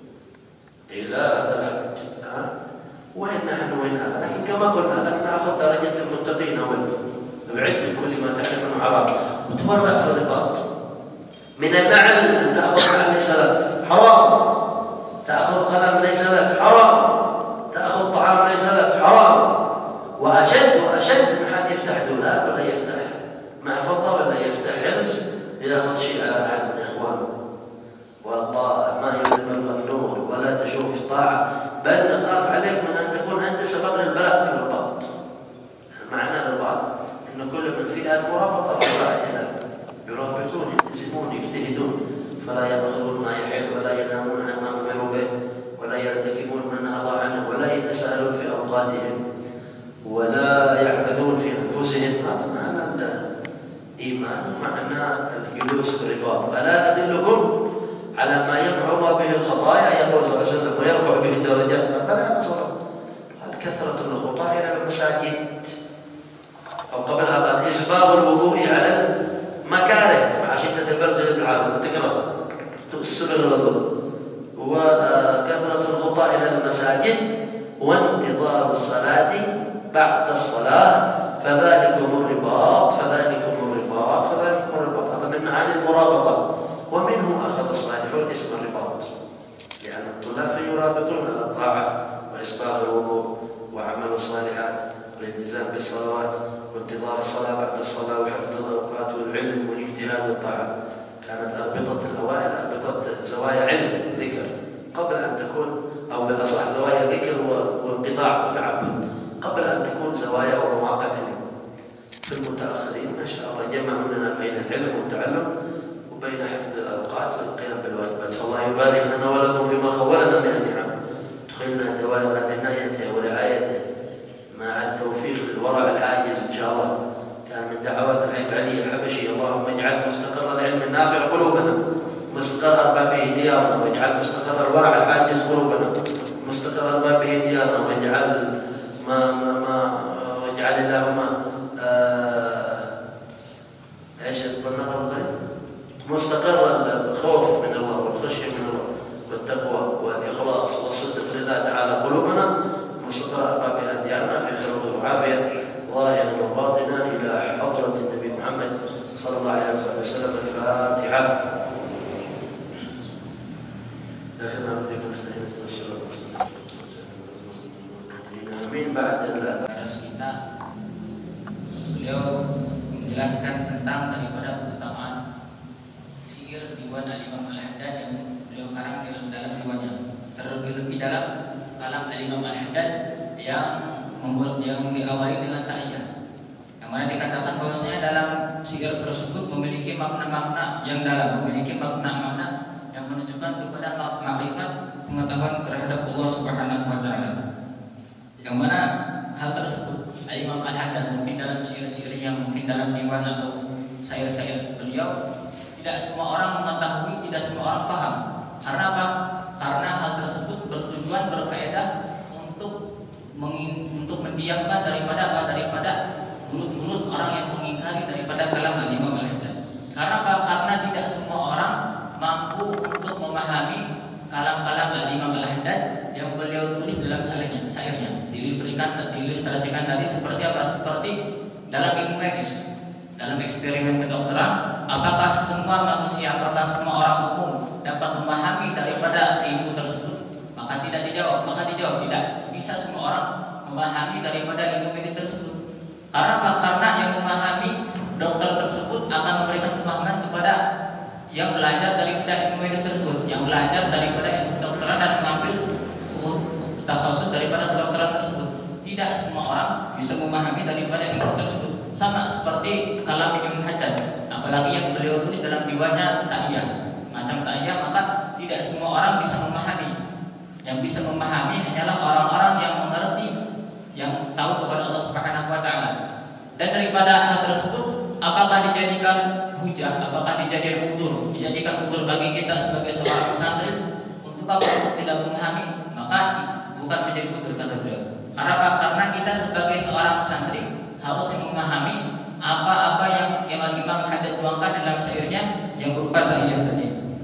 الى هذا الحد. وين نحن وين هذا؟ لكن كما قلنا لك ناخذ درجه المتقين اول، ابعد من كل ما تعرف انه حرام، وتورع في الرباط. من النعل ان تاخذ نعل ليس لك حرام، تاخذ قلم ليس لك حرام، تاخذ طعام ليس لك حرام. واشد ان حد يفتح دولاب ولا يفتح محفظه ولا يفتح حرز ياخذ شيء على احد من اخوانه. والله ما ينور لك نور ولا تشوف طاعه، بل نخاف عليك من ان تكون انت سبب للبلاء في الرباط. معنى الرباط ان كل من فيها المرابطه في الله، يرابطون يلتزمون يجتهدون، فلا ياخذون ما يحل ولا ينامون عن ما امروا به ولا يرتكبون ما نهى الله عنه ولا يتساءلون في اوقاتهم ولا يعبثون في انفسهم. هذا معنى الايمان ومعنى الجلوس في الرباط. الا ادلكم على ما يمحو الله به الخطايا، يقول صلى الله عليه وسلم، ويرفع به الدرجات. قال بلى يا رسول الله، قال كثره الخطايا المساجد أو قبلها قال إسباغ الوضوء على المكاره مع شدة البرد الحار تقرأ تسبغ الوضوء وكثرة الخطى إلى المساجد وانتظار الصلاة بعد الصلاة فذلكم الرباط هذا من معاني المرابطة ومنه أخذ الصالحون اسم الرباط لأن الطلاب يرابطون على الطاعة وإسباغ الوضوء وعمل الصالحات والالتزام بالصلوات وانتظار الصلاة بعد الصلاة وحفظ الأوقات والعلم والاجتهاد والطاعة. كانت أربطة الأوائل أربطة زوايا علم وذكر قبل أن تكون أو بالأصح زوايا ذكر وانقطاع وتعبد قبل أن تكون زوايا ومواقع علم. في المتأخرين ما شاء الله جمعوا لنا بين العلم والتعلم وبين حفظ الأوقات والقيام بالواجبات فالله يبارك لنا ولكم فيما خولنا من النعم دخلنا دوائر عنايته ورعايته مع التوفيق للورع العاجز إن شاء الله. كان من دعوات الحبيب علي الحبشي اللهم اجعل مستقر العلم النافع قلوبنا مستقر أربابه ديارنا واجعل مستقر الورع العاجز قلوبنا مستقر أربابه ديارنا واجعل واجعل اللهم ايش النقر مستقر الخوف من الله والخشية من الله والتقوى والإخلاص والصدق لله تعالى قلوبنا مستقر أربابها ديارنا في خير وعافية ظاهرا وباطنا إلى حضرة النبي محمد صلى الله عليه وسلم. الفاتحة. Amin. Kita beliau menjelaskan tentang daripada keutamaan sihir diwan Al-Imam Al-Haddad yang beliau karang dalam diwannya. Terlebih dalam kalam Al-Imam Al-Haddad yang diawali dengan ta'iyah, yang mana dikatakan bahwasanya dalam sihir tersebut memiliki makna-makna yang dalam, memiliki makna-makna yang menunjukkan kepada makrifat pengetahuan terhadap Allah Subhanahu wa taala. Yang mana hal tersebut Imam Al-Haddad mungkin dalam syair-syairnya, mungkin dalam diwan atau syair-syair beliau, tidak semua orang mengetahui, tidak semua orang paham. Karena apa? Karena hal tersebut bertujuan berfaedah untuk mendiamkan daripada mulut-mulut orang yang mengingkari daripada kalam Imam Al-Haddad. Karena apa? Karena tidak semua orang mampu untuk memahami kalam-kalam Imam Al-Haddad yang beliau tulis dalam syairnya. Diilustrasikan tadi seperti apa? Seperti dalam ilmu medis, dalam eksperimen kedokteran, apakah semua manusia, apakah semua orang umum dapat memahami daripada ilmu tersebut? Maka dijawab tidak bisa semua orang memahami daripada ilmu medis tersebut. Karena apa? Karena yang memahami dokter tersebut akan memberikan pemahaman kepada yang belajar daripada ilmu medis tersebut, yang belajar daripada ilmu kedokteran dan mengambil takhasus daripada kedokteran tersebut. Tidak semua orang bisa memahami daripada ilmu tersebut. Sama seperti kalam Ibnu Haddad, apalagi yang beliau tulis dalam diwannya ta'iyah, macam ta'iyah, maka tidak semua orang bisa memahami. Yang bisa memahami hanyalah orang-orang yang mengerti, yang tahu kepada Allah Subhanahu wa taala. Dan daripada hal tersebut, apakah dijadikan hujah, apakah dijadikan udzur bagi kita sebagai seorang santri untuk apa? Untuk tidak memahami, maka bukan menjadi udzur kata beliau. Karena apa? Karena kita sebagai seorang santri harus memahami apa-apa yang Imam Haddad tuangkan dalam syairnya yang berupa ta'iyah tadi.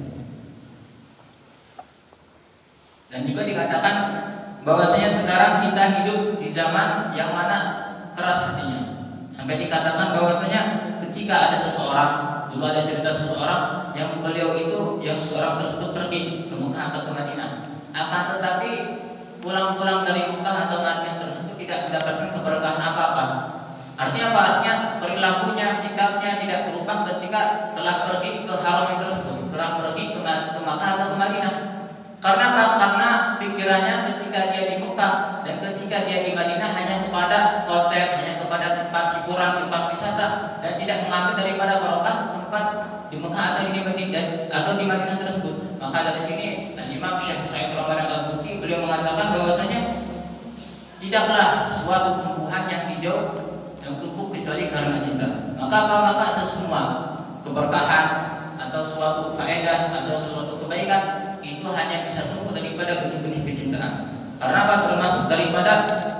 Dan juga dikatakan bahwasanya sekarang kita hidup di zaman yang mana keras hatinya. Sampai dikatakan bahwasanya ketika ada seseorang, dulu ada cerita seseorang yang beliau itu, yang seseorang tersebut pergi ke Mekah atau ke Madinah, akan tetapi pulang-pulang dari Mekah atau Madinah tersebut tidak mendapatkan keberkahan apa-apa. Artinya apa? Artinya perilakunya, sikapnya tidak berubah ketika telah pergi ke haram tersebut, telah pergi ke Mekah atau ke Madinah. Karena apa? Karena pikirannya ketika dia di Mekah dan ketika dia di Madinah hanya kepada hotel, hanya kepada tempat hiburan, tempat wisata, dan tidak mengambil daripada barokah tempat di Mekah atau di Madinah tersebut. Maka dari sini Imam Syekh Said Ramadan Al-Buti beliau mengatakan bahwasanya tidaklah suatu tumbuhan yang hijau yang tumbuh kecuali karena cinta. Maka sesemua keberkahan atau suatu faedah atau suatu kebaikan itu hanya bisa tumbuh daripada benih-benih kecintaan. Karena apa? Termasuk daripada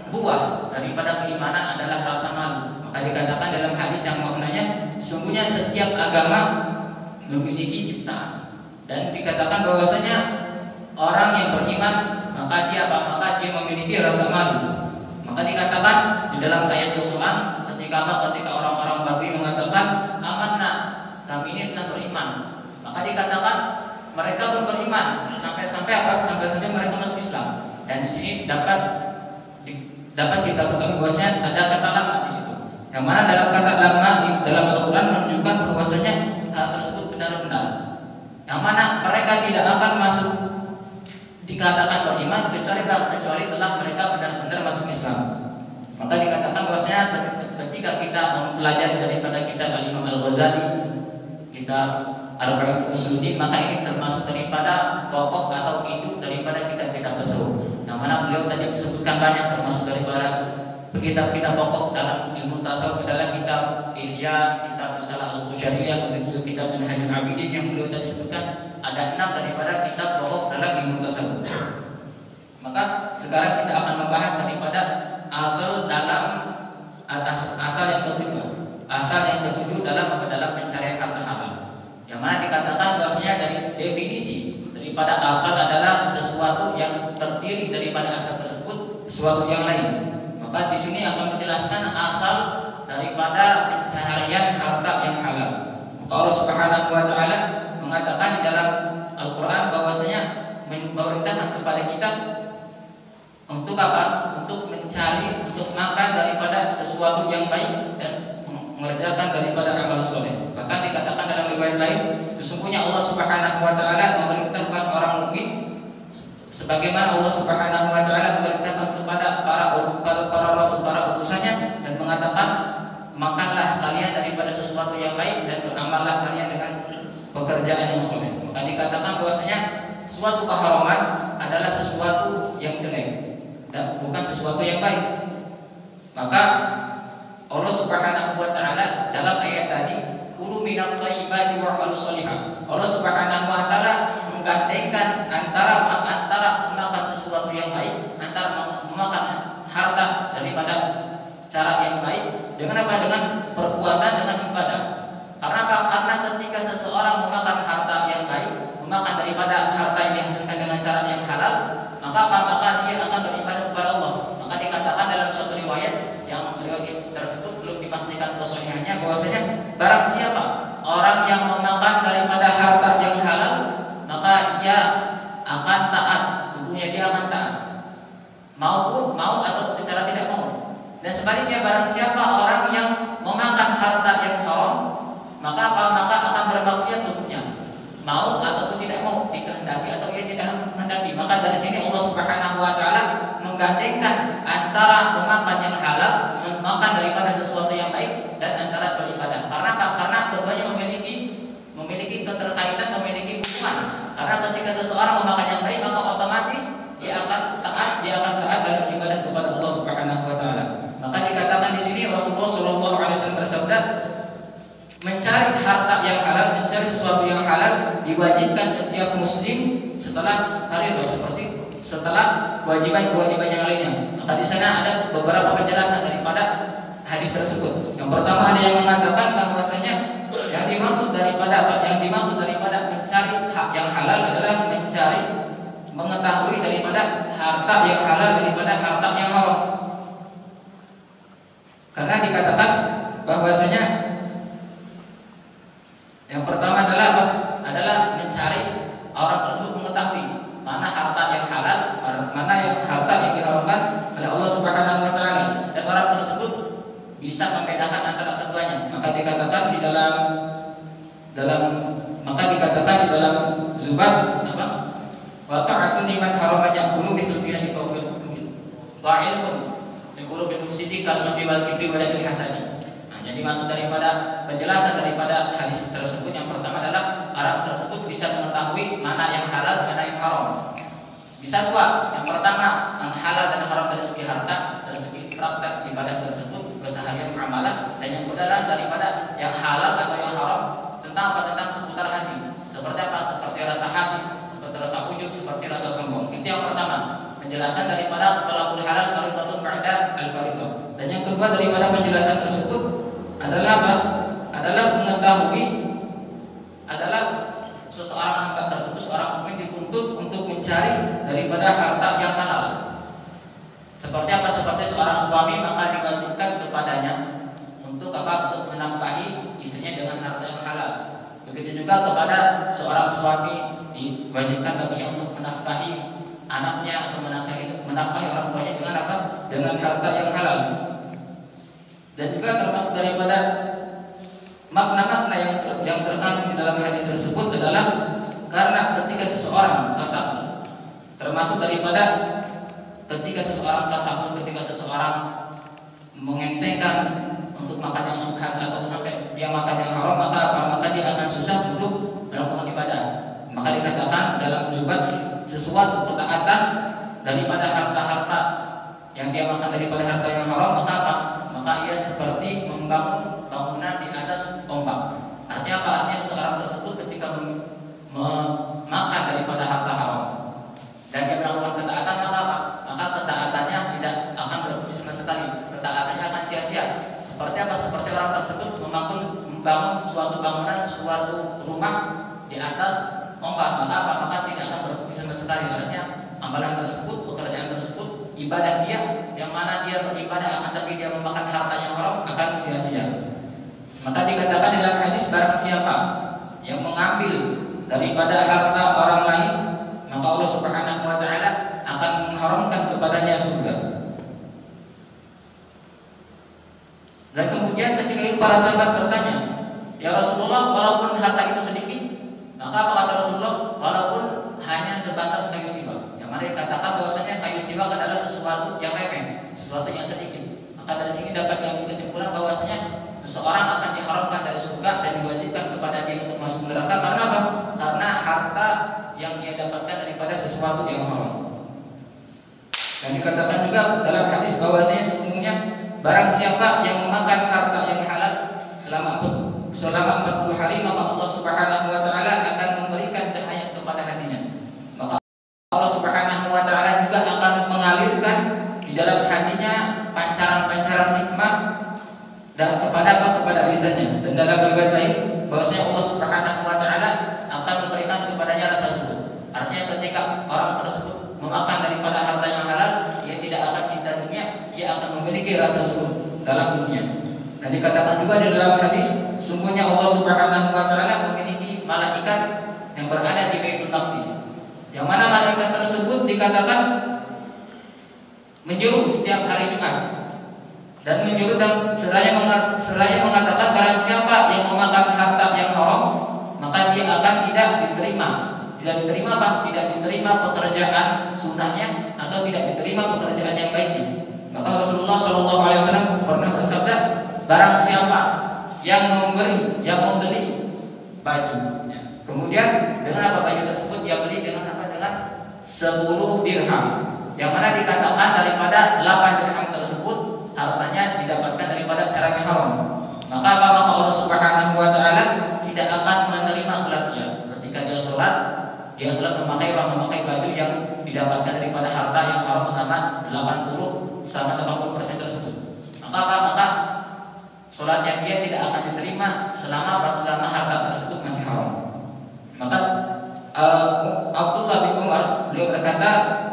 buah daripada keimanan adalah rasa malu. Maka dikatakan dalam hadis yang maknanya sesungguhnya setiap agama memiliki ciptaan, dan dikatakan bahwasanya orang yang beriman maka dia memiliki rasa malu. Maka dikatakan di dalam ayat Al-Quran ketika orang-orang Badui mengatakan amanna, kami ini telah beriman, maka dikatakan mereka pun beriman sampai mereka masuk Islam. Dan di sini dapat kita ketahui bahwasanya ada kata lama di situ. Yang mana dalam kata lama dalam Al-Quran menunjukkan bahwasanya hal tersebut benar-benar. Yang mana mereka tidak akan masuk dikatakan beriman kecuali telah mereka benar-benar masuk Islam. Maka dikatakan bahwasanya ketika kita mempelajari daripada kitab Al-Imam Al-Ghazali, kitab Arba'in Usuluddin, maka ini termasuk daripada pokok atau induk daripada kitab-kitab tasawuf. Yang mana beliau tadi disebutkan banyak, termasuk daripada kitab-kitab pokok dalam ilmu tasawuf adalah kitab Ihya, kitab Risalah Al-Qusyariyah, begitu juga kitab Minhajul Abidin yang beliau tadi sebutkan. Ada 6 daripada kitab pokok dalam ilmu tasawuf. Maka sekarang kita akan membahas daripada asal yang ketujuh dalam pencarian harta halal. Yang mana dikatakan bahwasanya dari definisi daripada asal adalah sesuatu yang terdiri daripada asal tersebut sesuatu yang lain. Maka di sini akan menjelaskan asal daripada pencarian harta yang halal. Maka Allah Subhanahu wa taala mengatakan di dalam Al-Quran bahwasanya memerintahkan kepada kita untuk apa? Untuk mencari, untuk makan daripada sesuatu yang baik dan mengerjakan daripada amal soleh. Bahkan dikatakan dalam riwayat lain, sesungguhnya Allah Subhanahu wa taala memerintahkan orang mukmin sebagaimana Allah Subhanahu wa taala memerintahkan kepada para rasul, para utusannya, dan mengatakan makanlah kalian daripada sesuatu yang baik dan beramallah kalian dengan pekerjaan yang soleh. Maka dikatakan bahwasanya suatu keharaman adalah sesuatu yang jelek dan bukan sesuatu yang baik. Maka Allah Subhanahu wa taala dalam ayat tadi, kulu minat thayyibati wa'malu sholihan. Allah Subhanahu wa taala menggandengkan antara memakan sesuatu yang baik, antara memakan harta daripada cara yang baik dengan apa? Dengan perbuatan, dengan ibadah. Karena apa? Karena ketika seseorang memakan harta yang baik, memakan daripada harta yang dihasilkan dengan cara yang halal, maka dia akan beribadah kepada Allah. Maka dikatakan dalam suatu riwayat yang tersebut belum dipastikan kesohihannya, bahwasanya barang siapa orang yang memakan daripada harta yang halal, maka dia akan taat, tubuhnya dia akan taat, mau atau secara tidak mau. Dan sebaliknya barang siapa orang yang memakan harta yang haram, maka akan bermaksiat tubuhnya, mau ataupun tidak mau, dikehendaki atau ia tidak menghendaki. Maka dari sini Allah Subhanahu wa taala menggandengkan antara memakan yang halal, memakan daripada sesuatu yang baik, dan antara beribadah. Karena apa? Karena keduanya memiliki keterkaitan, memiliki hubungan. Karena ketika seseorang memakan yang baik, maka otomatis dia akan taat dalam ibadah kepada Allah Subhanahu wa taala. Maka dikatakan di sini Rasulullah sallallahu alaihi wasallam bersabda, mencari harta yang halal, mencari sesuatu yang halal diwajibkan setiap muslim setelah fardhu, setelah kewajiban-kewajiban yang lainnya. Maka di sana ada beberapa penjelasan daripada hadis tersebut. Yang pertama ada yang mengatakan bahwasanya yang dimaksud daripada mencari hak yang halal adalah mengetahui daripada harta yang halal daripada harta yang haram. Karena dikatakan bahwasanya yang pertama adalah mencari orang tersebut mengetahui mana harta yang halal, mana yang harta yang diharamkan oleh Allah Subhanahu wa taala, dan orang tersebut bisa membedakan antara keduanya. Maka dikatakan di dalam Zubat apa? Wa ta'atun liman harama ya'kulu mithlu bina'i fawqil fa'ilun liqulubil mufsidi kal nabi wal kibri wa lil hasadi. Jadi maksud daripada penjelasan daripada hadis tersebut yang pertama adalah orang tersebut bisa mengetahui mana yang halal, mana yang haram. Bisa dua, yang pertama yang halal dan haram dari segi harta, dari segi praktek ibadah tersebut, keseharian amalan, dan yang kedua adalah daripada yang halal atau yang haram tentang seputar hati. Seperti apa? Seperti rasa hasad, seperti rasa ujub, seperti rasa sombong. Itu yang pertama, penjelasan daripada talabul halal fardhatun ba'da kedua daripada penjelasan tersebut adalah apa? Adalah mengetahui adalah seseorang hamba tersebut, seorang mukmin dituntut untuk mencari daripada harta yang halal. Seperti apa? Seperti seorang suami maka diwajibkan kepadanya untuk apa? Untuk menafkahi istrinya dengan harta yang halal. Begitu juga kepada seorang suami diwajibkan baginya untuk menafkahi anaknya atau menafkahi orang tuanya dengan apa? Dengan harta yang halal. Dan juga termasuk daripada makna-makna yang terkandung di dalam hadis tersebut adalah karena ketika seseorang tasawuf, termasuk daripada ketika seseorang tasawuf, ketika seseorang mengentengkan untuk makan yang subhan atau sampai dia makan yang haram, maka dia akan susah untuk melakukan ibadah. Maka dikatakan dalam zubat sesuatu ketaatan daripada harta-harta yang dia makan daripada harta yang haram, maka apa? Maka ia seperti membangun bangunan di atas ombak. Artinya apa? Artinya seseorang tersebut ketika memakan daripada harta haram dan dia melakukan ketaatan, maka apa? Maka ketaatannya tidak akan berfungsi sama sekali. Ketaatannya akan sia-sia. Seperti apa? Seperti orang tersebut membangun suatu bangunan, suatu rumah di atas ombak, maka apa? Maka tidak akan berfungsi sama sekali. Artinya amalan tersebut, pekerjaan tersebut, ibadah dia yang mana dia beribadah akan tapi dia memakan harta yang haram akan sia-sia. Maka dikatakan dalam hadis, barang siapa yang mengambil daripada harta orang lain, maka Allah Subhanahu wa taala akan mengharamkan kepadanya surga. Dan kemudian ketika itu para sahabat bertanya, "Ya Rasulullah, walaupun harta itu sedikit?" Maka apa kata Rasulullah? "Walaupun hanya sebatas kayu siwak." Yang mana dikatakan bahwasanya kayu siwak adalah sesuatu yang remeh, sesuatu yang sedikit. Maka dari sini dapat diambil kesimpulan bahwasanya seseorang akan diharamkan dari surga dan diwajibkan kepada dia untuk masuk neraka. Karena apa? Karena harta yang dia dapatkan daripada sesuatu yang haram. Dan dikatakan juga dalam hadis bahwasanya sesungguhnya barang siapa yang memakan harta yang halal selama 40 hari, maka Allah Subhanahu wa taala akan memberikan cahaya kepada hatinya. Maka Allah Subhanahu wa taala juga akan mengalirkan di dalam hatinya pancaran-pancaran hikmah dan kepada lisannya. Dan dalam riwayat lain bahwasanya Allah Subhanahu wa taala akan memberikan kepadanya rasa syukur. Artinya ketika orang tersebut memakan daripada harta yang halal, ia tidak akan cinta dunia, ia akan memiliki rasa syukur dalam dunia. Dan dikatakan juga di dalam hadis, sungguhnya Allah Subhanahu wa taala memiliki malaikat yang berada di Baitul Maqdis. Yang mana malaikat tersebut dikatakan menyuruh setiap hari Jumat dan menyuruh dan seraya mengatakan barang siapa yang memakan harta yang haram, maka dia akan tidak diterima apa? Tidak diterima pekerjaan sunnahnya atau tidak diterima pekerjaan yang baiknya. Maka Rasulullah SAW pernah bersabda, barang siapa yang membeli baju, kemudian dengan apa baju tersebut ia beli dengan apa? Dengan 10 dirham, yang mana dikatakan daripada 8 dirham tersebut hartanya didapatkan daripada cara yang haram. Maka Allah Subhanahu wa taala tidak akan menerima salatnya. Ketika dia salat memakai baju yang didapatkan daripada harta yang haram selama 80% tersebut. Maka salatnya dia tidak akan diterima selama harta tersebut masih haram. Maka Abdullah bin Umar beliau berkata,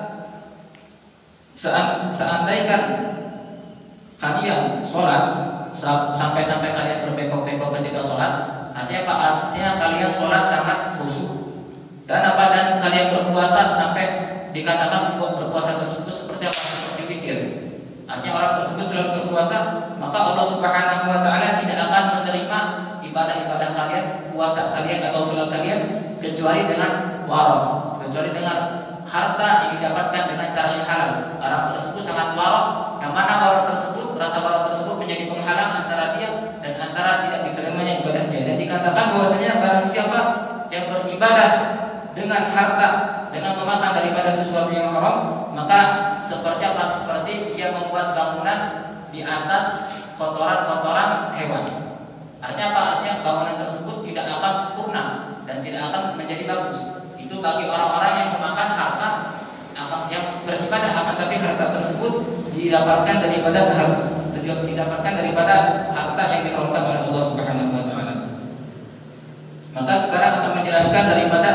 seandainya kalian sholat sampai kalian berbengkok-bengkok ketika sholat, artinya apa? Artinya kalian sholat sangat khusyuk. Dan kalian berpuasa sampai dikatakan berpuasa tersebut seperti apa? Seperti zikir. Artinya orang tersebut selalu berpuasa, maka Allah Subhanahu wa taala tidak akan menerima ibadah-ibadah kalian, puasa kalian atau sholat kalian kecuali dengan warok, kecuali dengan harta yang didapatkan dengan cara yang halal. Orang tersebut sangat warok, yang mana warok tersebut, rasa warok tersebut menjadi penghalang antara dia dan antara tidak diterimanya ibadahnya. Dan dikatakan bahwasanya barang siapa yang beribadah dengan harta, dengan memakan daripada sesuatu yang haram, maka seperti apa? Seperti dia membuat bangunan di atas kotoran-kotoran hewan. Artinya apa? Artinya bangunan tersebut tidak akan sempurna dan tidak akan menjadi bagus. Itu bagi orang-orang yang memakan harta, yang beribadah akan tapi harta tersebut didapatkan daripada didapatkan daripada harta yang diharamkan oleh Allah Subhanahu wa taala. Maka sekarang akan menjelaskan daripada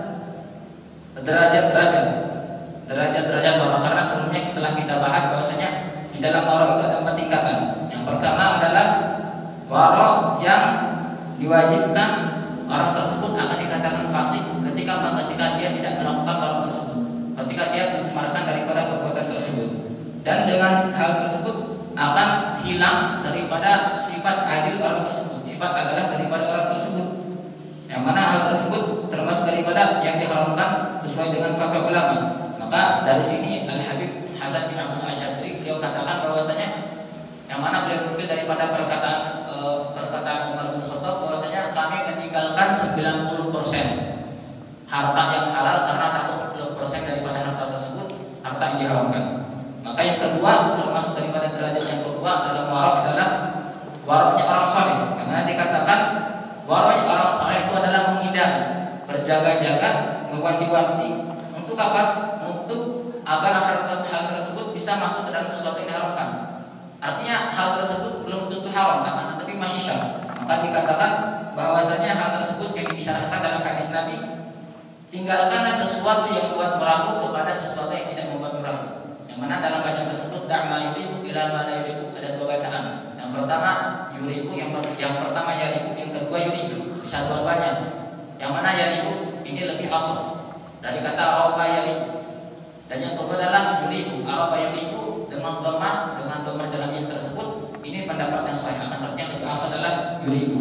derajat warok, karena sebelumnya telah kita bahas bahwasanya di dalam warok itu ada 4 tingkatan. Yang pertama adalah warok yang diwajibkan orang tersebut akan dikatakan fasik ketika dia tidak melakukan warok tersebut, ketika dia mencemarkan daripada perbuatan tersebut, dan dengan hal tersebut akan hilang daripada sifat adil orang tersebut. Sifat adalah daripada orang tersebut, yang mana hal tersebut termasuk daripada yang diharamkan sesuai dengan fatwa ulama. Maka dari sini Al-Habib Hasan bin Abdul Asy'ari beliau katakan bahwasanya yang mana beliau nukil daripada perkataan Umar bin Khattab bahwasanya kami meninggalkan 90% harta yang halal karena takut 10% daripada harta tersebut harta yang diharamkan. Maka yang kedua termasuk daripada derajat yang kedua dalam warok adalah waroknya orang saleh. Karena dikatakan waroknya orang saleh itu adalah menghindari, berjaga-jaga, mewanti-wanti untuk apa? Untuk agar hal tersebut bisa masuk ke dalam sesuatu yang diharamkan. Artinya hal tersebut belum tentu haram, akan tetapi masih syar'i. Maka dikatakan bahwasanya hal tersebut yang diisyaratkan dalam hadis Nabi, tinggalkanlah sesuatu yang membuat meragu kepada sesuatu yang tidak membuat meragu. Yang mana dalam bacaan tersebut da'ma yuribu ila ma la yuribu, ada 2 bacaan. Yang pertama yuribu, yang pertama yaribu, yang kedua yuribu. Bisa dua-duanya. Yang mana yaribu ini lebih asal dari kata araba yaribu. Dan yang kedua adalah yuribu. Araba yuribu dengan dhamma dalam yang tersebut, ini pendapat yang sahih. Akan tetapi yang lebih asal adalah yuribu.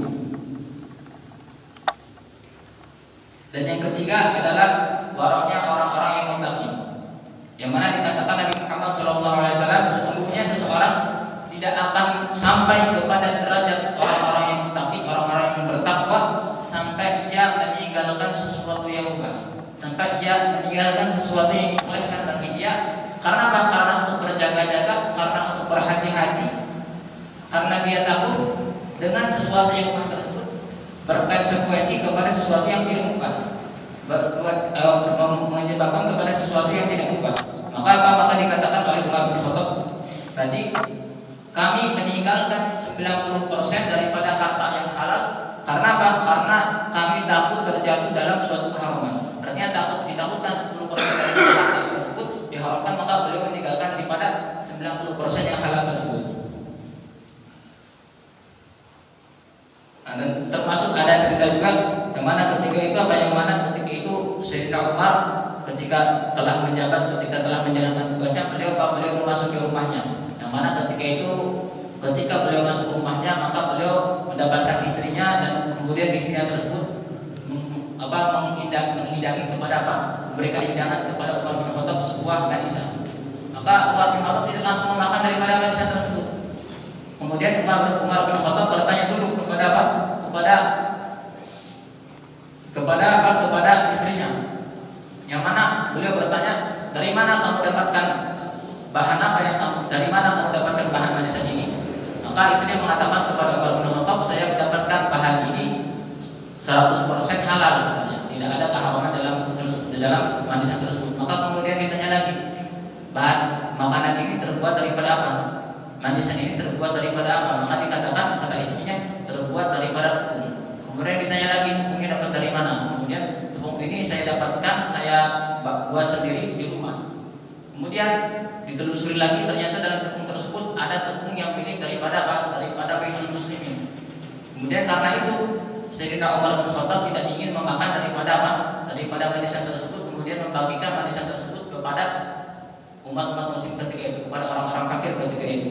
Dan yang ketiga adalah waroknya orang-orang yang muttaqi, yang mana dikatakan Nabi Muhammad SAW, sesungguhnya seseorang tidak akan sampai kepada derajat orang-orang yang muttaqi, orang-orang yang bertakwa, sampai dia meninggalkan sesuatu yang mubah, sampai dia meninggalkan sesuatu yang dibolehkan bagi dia. Karena apa? Karena untuk berjaga-jaga, karena untuk berhati-hati, karena dia takut dengan sesuatu yang mubah tersebut berkonsekuensi kepada sesuatu yang tidak mubah, menyebabkan kepada sesuatu yang tidak mubah. Maka dikatakan oleh Umar bin Khattab tadi, kami meninggalkan 90% daripada harta yang halal. Karena apa? Karena kami takut terjatuh dalam suatu keharaman. Artinya ditakutkan 10% dari harta tersebut diharamkan, maka beliau meninggalkan daripada 90% yang halal tersebut. Dan termasuk ada cerita juga yang mana ketika itu Sayyidina Umar ketika telah menjalankan tugasnya, beliau memasuki rumahnya. Yang mana ketika beliau masuk rumahnya, maka beliau mendapatkan istrinya, dan kemudian istrinya tersebut menghidangi kepada apa? Memberikan hidangan kepada Umar bin Khattab sebuah manisan. Maka Umar bin Khattab tidak langsung memakan daripada manisan tersebut. Kemudian Umar bin Khattab bertanya dulu kepada apa? Kepada istrinya. Yang mana beliau bertanya, dari mana kamu dapatkan bahan dari mana kamu dapatkan bahan manisan ini? Maka istrinya mengatakan kepada Umar bin Khattab, saya mendapatkan bahan ini 100% halal, katanya. Tidak ada keharaman dalam manisan tersebut. Maka kemudian ditanya lagi, bahan makanan ini terbuat daripada apa? Manisan ini terbuat daripada apa? Maka dikatakan, kata istrinya, terbuat daripada tepung. Kemudian ditanya lagi, tepungnya dapat dari mana? Kemudian tepung ini saya dapatkan, saya buat sendiri di rumah. Kemudian ditelusuri lagi, ternyata dalam tepung tersebut ada tepung yang milik daripada apa? Daripada Baitul Muslimin. Kemudian karena itu Sayyidina Umar bin Khattab tidak ingin memakan daripada apa? Daripada manisan tersebut, kemudian membagikan manisan tersebut kepada umat-umat muslim ketika itu, kepada orang-orang fakir ketika itu.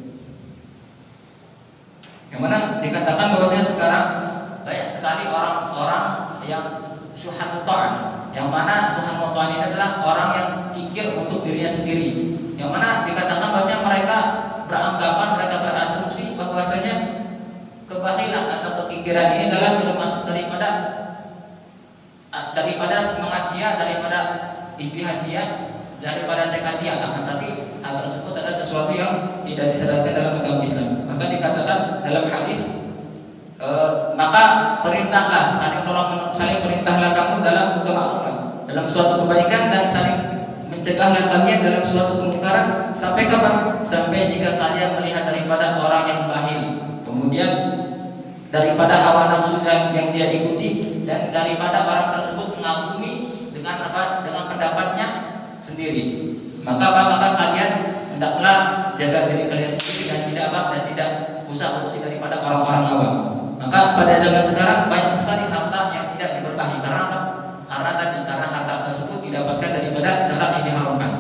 Yang mana dikatakan bahwasanya sekarang banyak sekali orang-orang yang syuhan mutaan, yang mana syuhan mutaan ini adalah orang yang kikir untuk dirinya sendiri. Yang mana dikatakan bahwasanya mereka beranggapan, mereka berasumsi bahwasanya kebahilan atau kekikiran ini adalah termasuk daripada semangat dia, daripada ijtihad dia, daripada tekad dia. Akan tapi hal tersebut adalah sesuatu yang tidak disyariatkan dalam agama Islam. Maka dikatakan dalam hadis, maka perintahlah, saling perintahlah kamu dalam kema'rufan, dalam suatu kebaikan, dan saling mencegahlah kalian dalam suatu kemungkaran. Sampai kapan? Sampai jika kalian melihat daripada orang yang bakhil, kemudian daripada hawa nafsu yang dia ikuti, dan daripada orang tersebut mengagumi dengan apa? Dengan pendapatnya sendiri. Maka kalian hendaklah jaga diri kalian sendiri dan tidak usah korupsi daripada orang-orang awam. Maka pada zaman sekarang banyak sekali harta yang tidak diberkahi. Karena apa? Karena harta tersebut didapatkan daripada jalan yang diharamkan.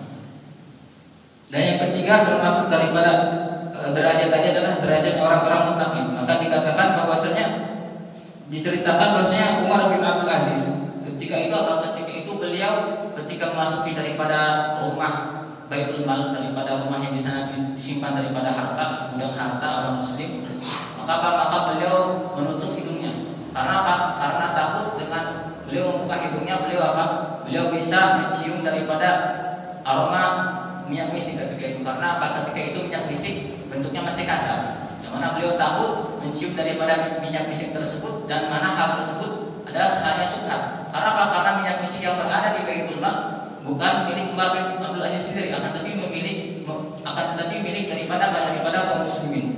Dan yang ketiga termasuk daripada derajat tadi adalah derajat orang-orang muttaqin. Maka dikatakan bahwasanya diceritakan bahwasanya Umar bin Abdul Aziz ketika itu beliau ketika memasuki daripada rumah Baitul Mal, daripada rumah yang di sana disimpan daripada harta, gudang harta orang muslim, maka beliau menutup hidungnya. Karena apa? Karena takut dengan beliau membuka hidungnya, beliau bisa mencium daripada aroma minyak misik ketika itu. Karena apa? Ketika itu minyak misik bentuknya masih kasar, yang mana beliau takut mencium daripada minyak misik tersebut, dan mana hal tersebut adalah hanya syubhat. Karena apa? Karena minyak misik yang berada di Baitul Mal bukan milik Umar bin Abdul Aziz sendiri, akan tetapi milik daripada kaum muslimin.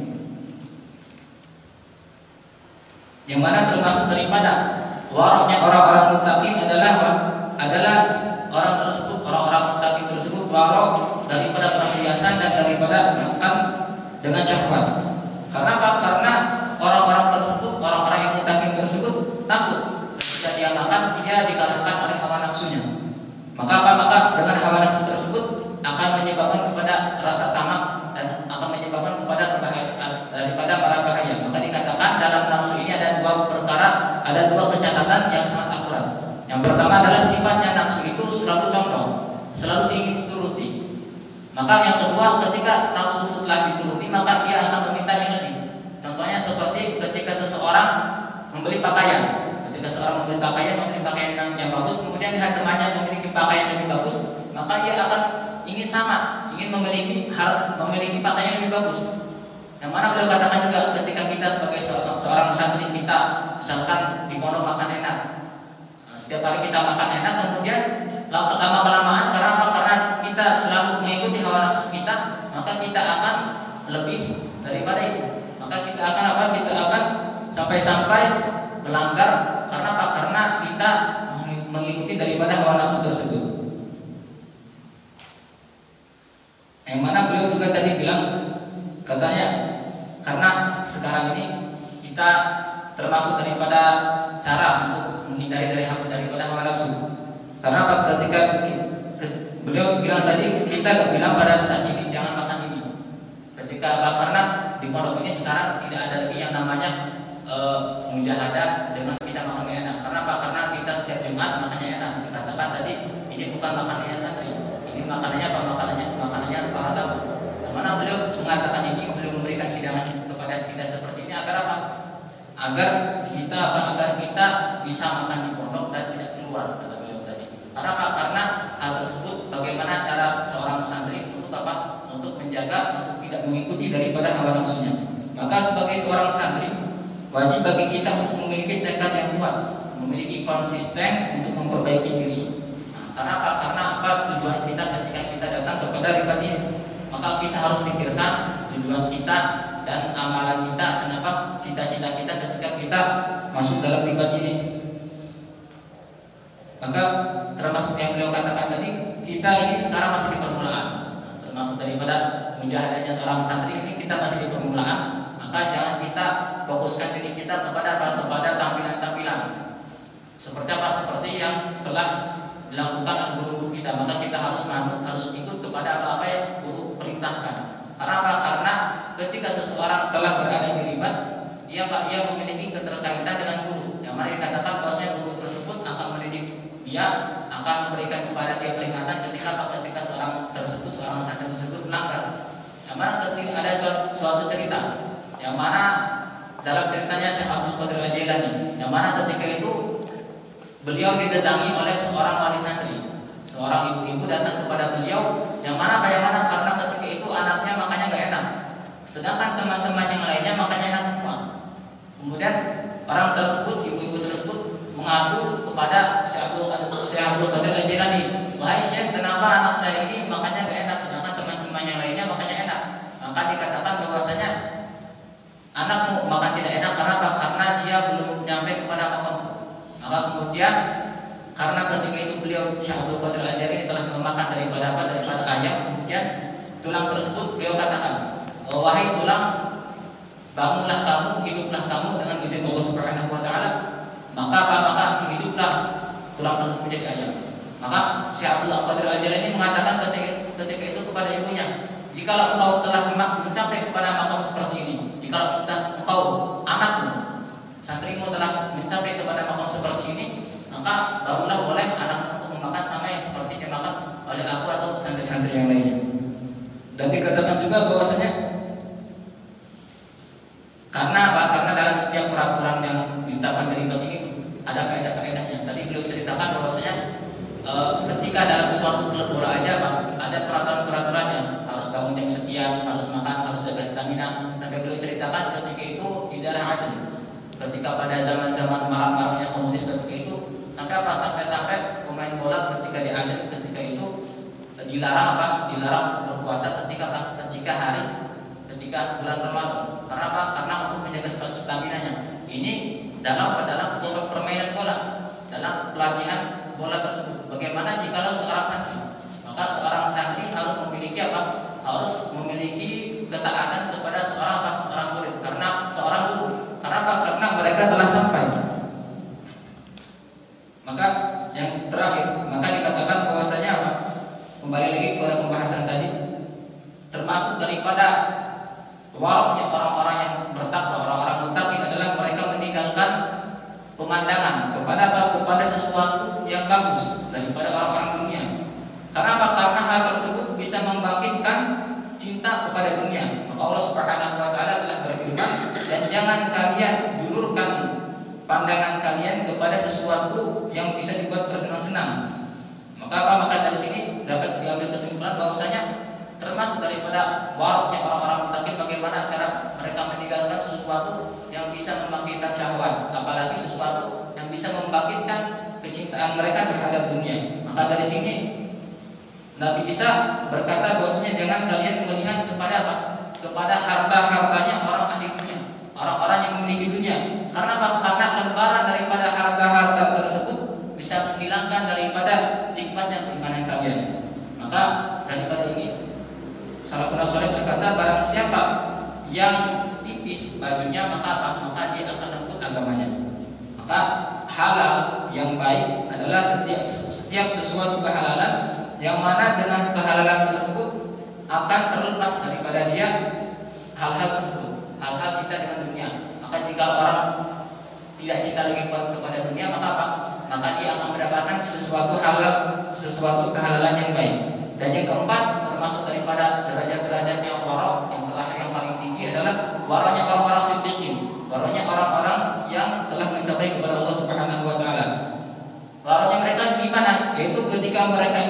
Yang mana termasuk daripada waraknya orang-orang muttaqin adalah orang tersebut, orang-orang muttaqin tersebut warak daripada perhiasan dan daripada makan dengan syahwat. Karena apa? Karena orang-orang tersebut, orang-orang yang muttaqin tersebut takut ketika dia makan dia dikalahkan oleh hawa nafsunya. Maka dengan hawa nafsu tersebut akan menyebabkan kepada rasa tamak dan akan menyebabkan kepada daripada para bahaya. Maka dikatakan dalam nafsu ini ada dua kecatatan yang sangat akurat. Yang pertama adalah sifatnya nafsu itu selalu condong, selalu ingin dituruti. Maka yang kedua, ketika nafsu setelah dituruti maka ia akan meminta yang lebih. Contohnya seperti ketika seseorang membeli pakaian. Ketika seorang membeli pakaian yang bagus, kemudian lihat temannya memiliki pakaian yang lebih bagus, maka ia akan ingin memiliki pakaian yang lebih bagus. Yang mana beliau katakan juga ketika kita sebagai seorang santri kita misalkan di pondok makan enak, setiap hari kita makan enak, kemudian lama kelamaan karena kita selalu mengikuti hawa nafsu kita, maka kita akan lebih daripada itu. Maka kita akan sampai melanggar. Karena apa? Karena kita mengikuti daripada hawa nafsu tersebut. Yang mana beliau juga tadi bilang, katanya karena sekarang ini kita termasuk daripada cara untuk menghindari daripada hawa nafsu. Karena apa? Ketika beliau bilang tadi, kita bilang pada saat ini jangan makan ini. Karena di pondok ini sekarang tidak ada lagi yang namanya mujahadah dengan kita makan enak. Karena apa? Karena kita setiap Jumat makannya enak. Dikatakan tadi ini bukan makanannya santri, ini makanannya apa? Makanannya para tamu. Karena beliau mengatakan ini, beliau memberikan hidangan kepada kita seperti ini agar apa? Agar kita bisa makan di pondok dan tidak keluar, kata beliau tadi. Karena apa? Karena hal tersebut bagaimana cara seorang santri untuk apa? Untuk menjaga, untuk tidak mengikuti daripada hawa nafsunya. Maka sebagai seorang santri wajib bagi kita untuk memiliki tekad yang kuat, memiliki konsisten untuk memperbaiki diri. Karena apa? Karena apa? Tujuan kita ketika kita datang kepada ribat ini, maka kita harus pikirkan tujuan kita dan amalan kita, dan apa? Cita-cita kita ketika kita masuk dalam ribat ini. Maka termasuk yang beliau katakan tadi, kita ini sekarang masih di permulaan. Termasuk daripada mujahadahnya seorang santri ini, kita masih di permulaan. Maka jangan kita fokuskan diri kita kepada tampilan-tampilan seperti apa? Seperti yang telah dilakukan oleh guru kita. Maka kita harus ikut kepada apa yang guru perintahkan. Karena apa? Karena ketika seseorang telah berada di ribat, ia memiliki keterkaitan dengan guru. Yang mana dikatakan bahwasanya guru tersebut akan mendidik dia, akan memberikan kepada dia peringatan ketika seorang santri tersebut melanggar. Yang mana ketika ada suatu cerita, yang mana dalam ceritanya Syekh Abdul Qadir Al-Jailani, yang mana ketika itu beliau didatangi oleh seorang wali santri, seorang ibu-ibu datang kepada beliau, yang mana karena ketika itu anaknya makannya gak enak, sedangkan teman-teman yang lainnya makannya enak semua. Kemudian orang tersebut, ibu-ibu tersebut mengadu kepada Syekh Abdul Qadir Al-Jailani, wahai Syekh, kenapa anak saya ini makannya gak enak sedangkan teman-teman yang lainnya makannya enak? Maka dikatakan bahwasanya wahai tulang, bangunlah kamu, hiduplah kamu dengan izin Allah Subhanahu wa taala. Maka hiduplah tulang tersebut menjadi ayam. Maka Syekh Abdul Qadir Al-Jailani mengatakan ketika itu kepada ibunya, jikalau engkau telah mencapai kepada makam seperti ini, jikalau engkau anakmu, santrimu telah mencapai kepada makam seperti ini, maka barulah boleh anak untuk memakan sama yang seperti dimakan oleh aku atau santri-santri yang lainnya. Dan dikatakan juga bahwasanya karena apa? Karena dalam setiap peraturan yang ditetapkan dari bab ini ada faedah-faedahnya. Tadi beliau ceritakan bahwasanya ketika dalam suatu klub bola aja Pak, ada peraturan-peraturannya, harus bangun jam sekian, harus makan, harus jaga stamina. Sampai beliau ceritakan ketika itu di daerah Aden, ketika pada zaman-zaman marak-maraknya komunis ketika itu, sampai pemain bola ketika di Aden ketika itu dilarang untuk berpuasa ketika bulan Ramadan. Karena apa? Karena untuk menjaga stamina-nya. Ini dalam permainan bola, dalam pelatihan bola tersebut. Bagaimana jikalau seorang santri? Maka seorang santri harus memiliki apa? Harus memiliki ketaatan kepada seorang murid. Karena seorang guru. Karena apa? Karena mereka telah sampai. Maka yang terakhir, maka dikatakan bahwasanya apa? Kembali lagi kepada pembahasan tadi, termasuk daripada waroknya orang-orang yang bertakwa, orang-orang muttaqin adalah mereka meninggalkan pemandangan kepada sesuatu yang bagus daripada orang-orang dunia. Karena apa? Karena hal tersebut bisa membangkitkan cinta kepada dunia. Maka Allah Subhanahu wa taala telah berfirman, dan jangan kalian dulurkan pandangan kalian kepada sesuatu yang bisa dibuat bersenang-senang. Maka dari sini dapat diambil kesimpulan bahwasanya termasuk daripada waroknya orang-orang muttaqin bagaimana cara mereka meninggalkan sesuatu yang bisa membangkitkan syahwat, apalagi sesuatu yang bisa membangkitkan kecintaan mereka terhadap dunia. Maka dari sini Nabi Isa berkata bahwasanya jangan kalian melihat kepada apa? Kepada harta-hartanya orang ahli dunia, orang-orang yang memiliki dunia. Karena apa? Karena lembaran daripada harta-harta tersebut bisa menghilangkan daripada nikmat dan keimanan kalian. Maka daripada ini Salafun Saleh berkata, barang siapa yang tipis bajunya maka apa? Maka dia akan lembut agamanya. Maka halal yang baik adalah setiap sesuatu kehalalan yang mana dengan kehalalan tersebut akan terlepas daripada dia hal-hal tersebut, hal-hal cinta dengan dunia. Maka jika orang tidak cinta lagi kepada dunia, maka apa? Maka dia akan mendapatkan sesuatu kehalalan yang baik. Dan yang keempat, termasuk daripada derajat-derajatnya warok yang terakhir yang paling tinggi adalah waroknya orang-orang siddiqin, waroknya orang-orang yang telah mencapai kepada Allah Subhanahu wa taala. Waroknya mereka gimana? Yaitu ketika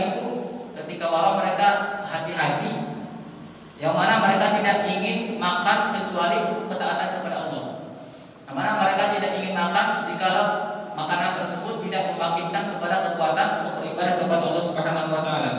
warok mereka hati-hati, yang mana mereka tidak ingin makan kecuali untuk ketaatan kepada Allah. Yang mana mereka tidak ingin makan jikalau makanan tersebut tidak membangkitkan kepada kekuatan untuk beribadah kepada Allah Subhanahu wa taala.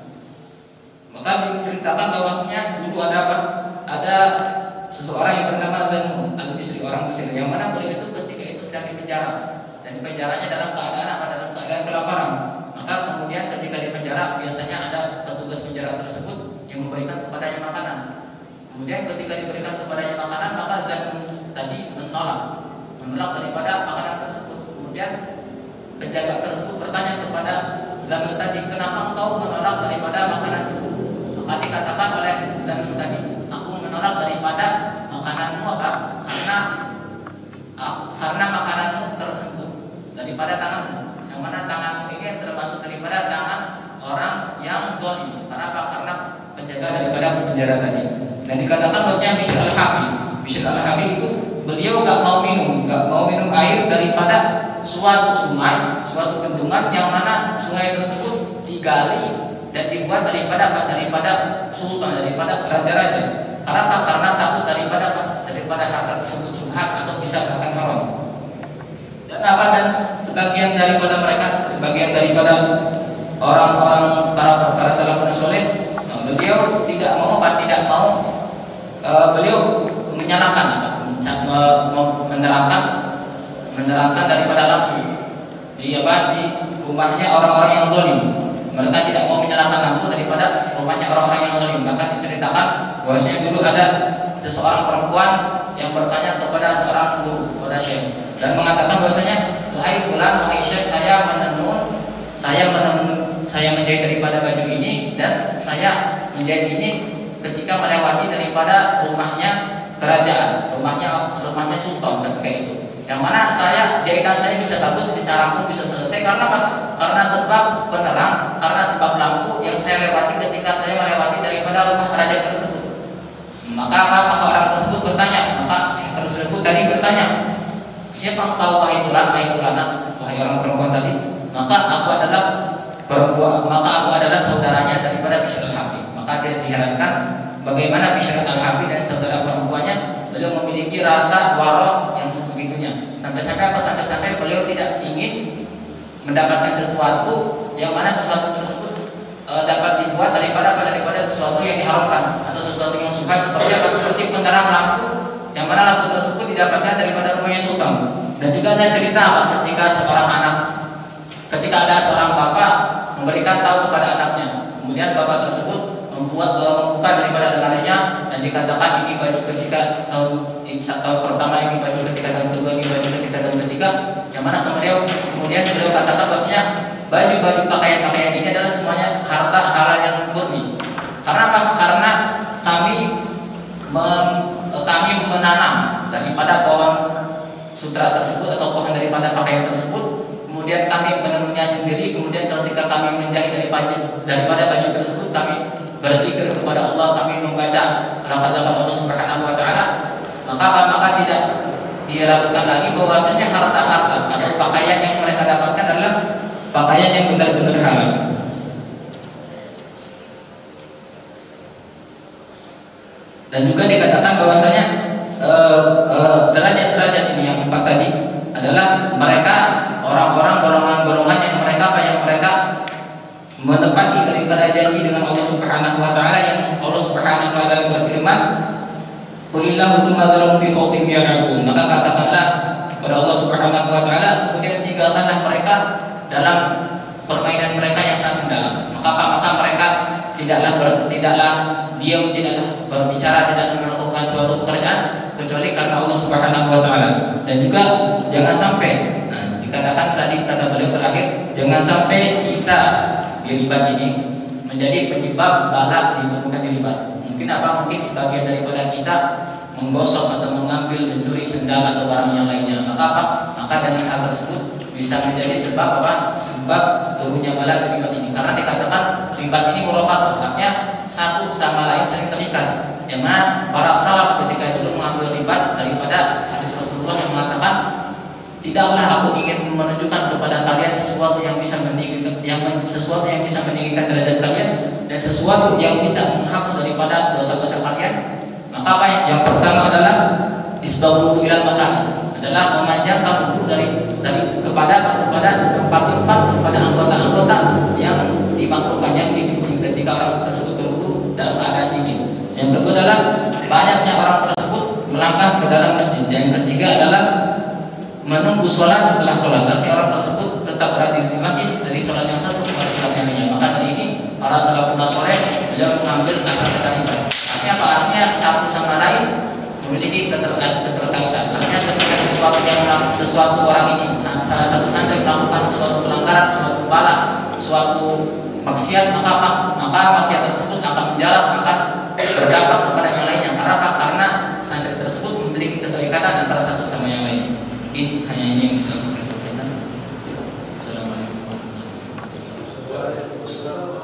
Maka diceritakan bahwasanya dulu ada apa? Ada seseorang yang bernama Zanun al-Bisri, orang Mesir, yang mana beliau itu ketika itu sedang dipenjara, dan dipenjaranya dalam keadaan apa? Dalam keadaan kelaparan. Maka kemudian ketika dipenjara biasanya ada petugas penjara tersebut yang memberikan kepadanya makanan. Kemudian ketika diberikan kepadanya makanan, maka Zanun tadi menolak daripada makanan tersebut. Kemudian penjaga tersebut bertanya kepada Zanun tadi, kenapa engkau menolak daripada makanan itu? Maka dikatakan oleh Zanun tadi, aku menolak daripada makananmu apa? Karena makananmu tersebut daripada tanganmu, yang mana tanganmu ini termasuk daripada tangan orang yang zalim. Karena apa? Karena penjaga daripada penjara tadi. Dan dikatakan bahwasanya Bishr al-Hafi itu beliau gak mau minum air daripada suatu sungai, suatu bendungan yang mana sungai tersebut digali dan dibuat daripada sultan, daripada raja-raja. Karena apa? Karena takut daripada harta tersebut subhat atau bisa bahkan haram. Dan sebagian daripada orang-orang para salafun saleh, beliau beliau menerangkan daripada lampu di rumahnya orang-orang yang zalim. mereka tidak mau menyalakan lampu daripada rumahnya orang-orang yang zalim. Bahkan diceritakan bahwasanya dulu ada seseorang perempuan yang bertanya kepada seorang guru, kepada syekh, dan mengatakan bahwasanya, wahai fulan, wahai syekh, saya menjahit daripada baju ini, dan saya menjahit ini ketika melewati daripada rumahnya kerajaan, rumahnya sultan ketika itu. Yang mana jahitan saya bisa bagus, bisa rampung, bisa selesai karena apa? Karena sebab penerang, karena sebab lampu yang saya lewati ketika saya melewati daripada rumah raja tersebut. Maka orang tersebut bertanya, maka si tersebut tadi bertanya, siapa engkau wahai fulan, wahai fulana, wahai orang perempuan tadi? Maka aku adalah saudaranya daripada Bishr al-Hafi. Maka tidak diherankan bagaimana Bishr al-Hafi dan saudara perempuannya beliau memiliki rasa wara yang sebegitunya. Sampai beliau tidak ingin mendapatkan sesuatu yang mana sesuatu tersebut dapat dibuat daripada sesuatu yang diharamkan atau sesuatu yang suka, seperti penerang lampu yang mana lampu tersebut didapatkan daripada rumahnya sultan. Dan juga ada cerita ketika ada seorang bapak memberikan tahu kepada anaknya, kemudian bapak tersebut membuka daripada lemarinya dan dikatakan ini baju ketika tahun pertama, ini baju ketika tahun kedua, ini baju ketika tahun ketiga, yang mana kemudian beliau katakan bahwasanya baju pakaian ini adalah semuanya harta halal yang murni. Karena apa? Karena kami menanam daripada pohon sutra tersebut atau pohon daripada pakaian tersebut, kemudian kami menenunnya sendiri, kemudian ketika kami menjahit daripada baju tersebut, kami berzikir kepada Allah, kami membaca lafaz-lafaz Allah Subhanahu wa taala, maka tidak diragukan lagi bahwasanya harta-harta atau pakaian yang mereka dapatkan adalah pakaian yang benar-benar halal. Dan juga dikatakan bahwasanya derajat-derajat ini yang 4 tadi adalah mereka orang-orang golongan-golongan yang mereka menepati daripada janji dengan Allah Subhanahu wa taala, yang Allah Subhanahu wa taala berfirman, "Qulillahu tsumma dharhum fi khawdihim yal'abun." Maka katakanlah kepada Allah Subhanahu wa taala, kemudian tinggalkanlah mereka dalam permainan mereka yang sangat mendalam. Maka mereka tidaklah diam, tidaklah berbicara, tidak melakukan suatu pekerjaan kecuali karena Allah Subhanahu wa taala. Dan juga jangan sampai dikatakan tadi kata beliau terakhir, jangan sampai kita dilibat ini menjadi penyebab bala ditemukan dilibat. Mungkin sebagian daripada kita menggosok atau mengambil, mencuri sendal atau barang yang lainnya. Maka dengan hal tersebut bisa menjadi sebab turunnya bala dilibat ini. Karena dikatakan libat ini merupakan artinya satu sama lain saling terikat. Yang mana para salaf ketika itu mengambil libat daripada hadis Rasulullah yang mengatakan, tidaklah aku ingin menunjukkan kepada kalian sesuatu yang bisa meninggikan derajat kalian dan sesuatu yang bisa menghapus daripada dosa-dosa kalian. Maka yang pertama adalah istabulu ila makan, adalah memanjangkan wudu kepada tempat-tempat, kepada anggota-anggota yang dimakruhkan, yang dibenci ketika orang tersebut berwudu dalam keadaan dingin. Yang kedua adalah banyaknya orang tersebut melangkah ke dalam masjid. Yang ketiga adalah menunggu sholat setelah sholat. Artinya orang tersebut tetap berada di masjid dari sholat yang satu ke sholat yang lainnya. Maka dari ini para salafun saleh beliau mengambil asal keterkaitan. Artinya apa? Artinya satu sama lain memiliki keterkaitan. Artinya ketika sesuatu orang ini, salah satu santri melakukan suatu pelanggaran, suatu bala, suatu maksiat, maka maksiat tersebut akan menjalar, akan berdampak kepada yang lainnya. Karena santri tersebut memiliki keterikatan antara satu sama yang lain. Hanya ini yang bisa saya sampaikan. Assalamualaikum warahmatullahi wabarakatuh.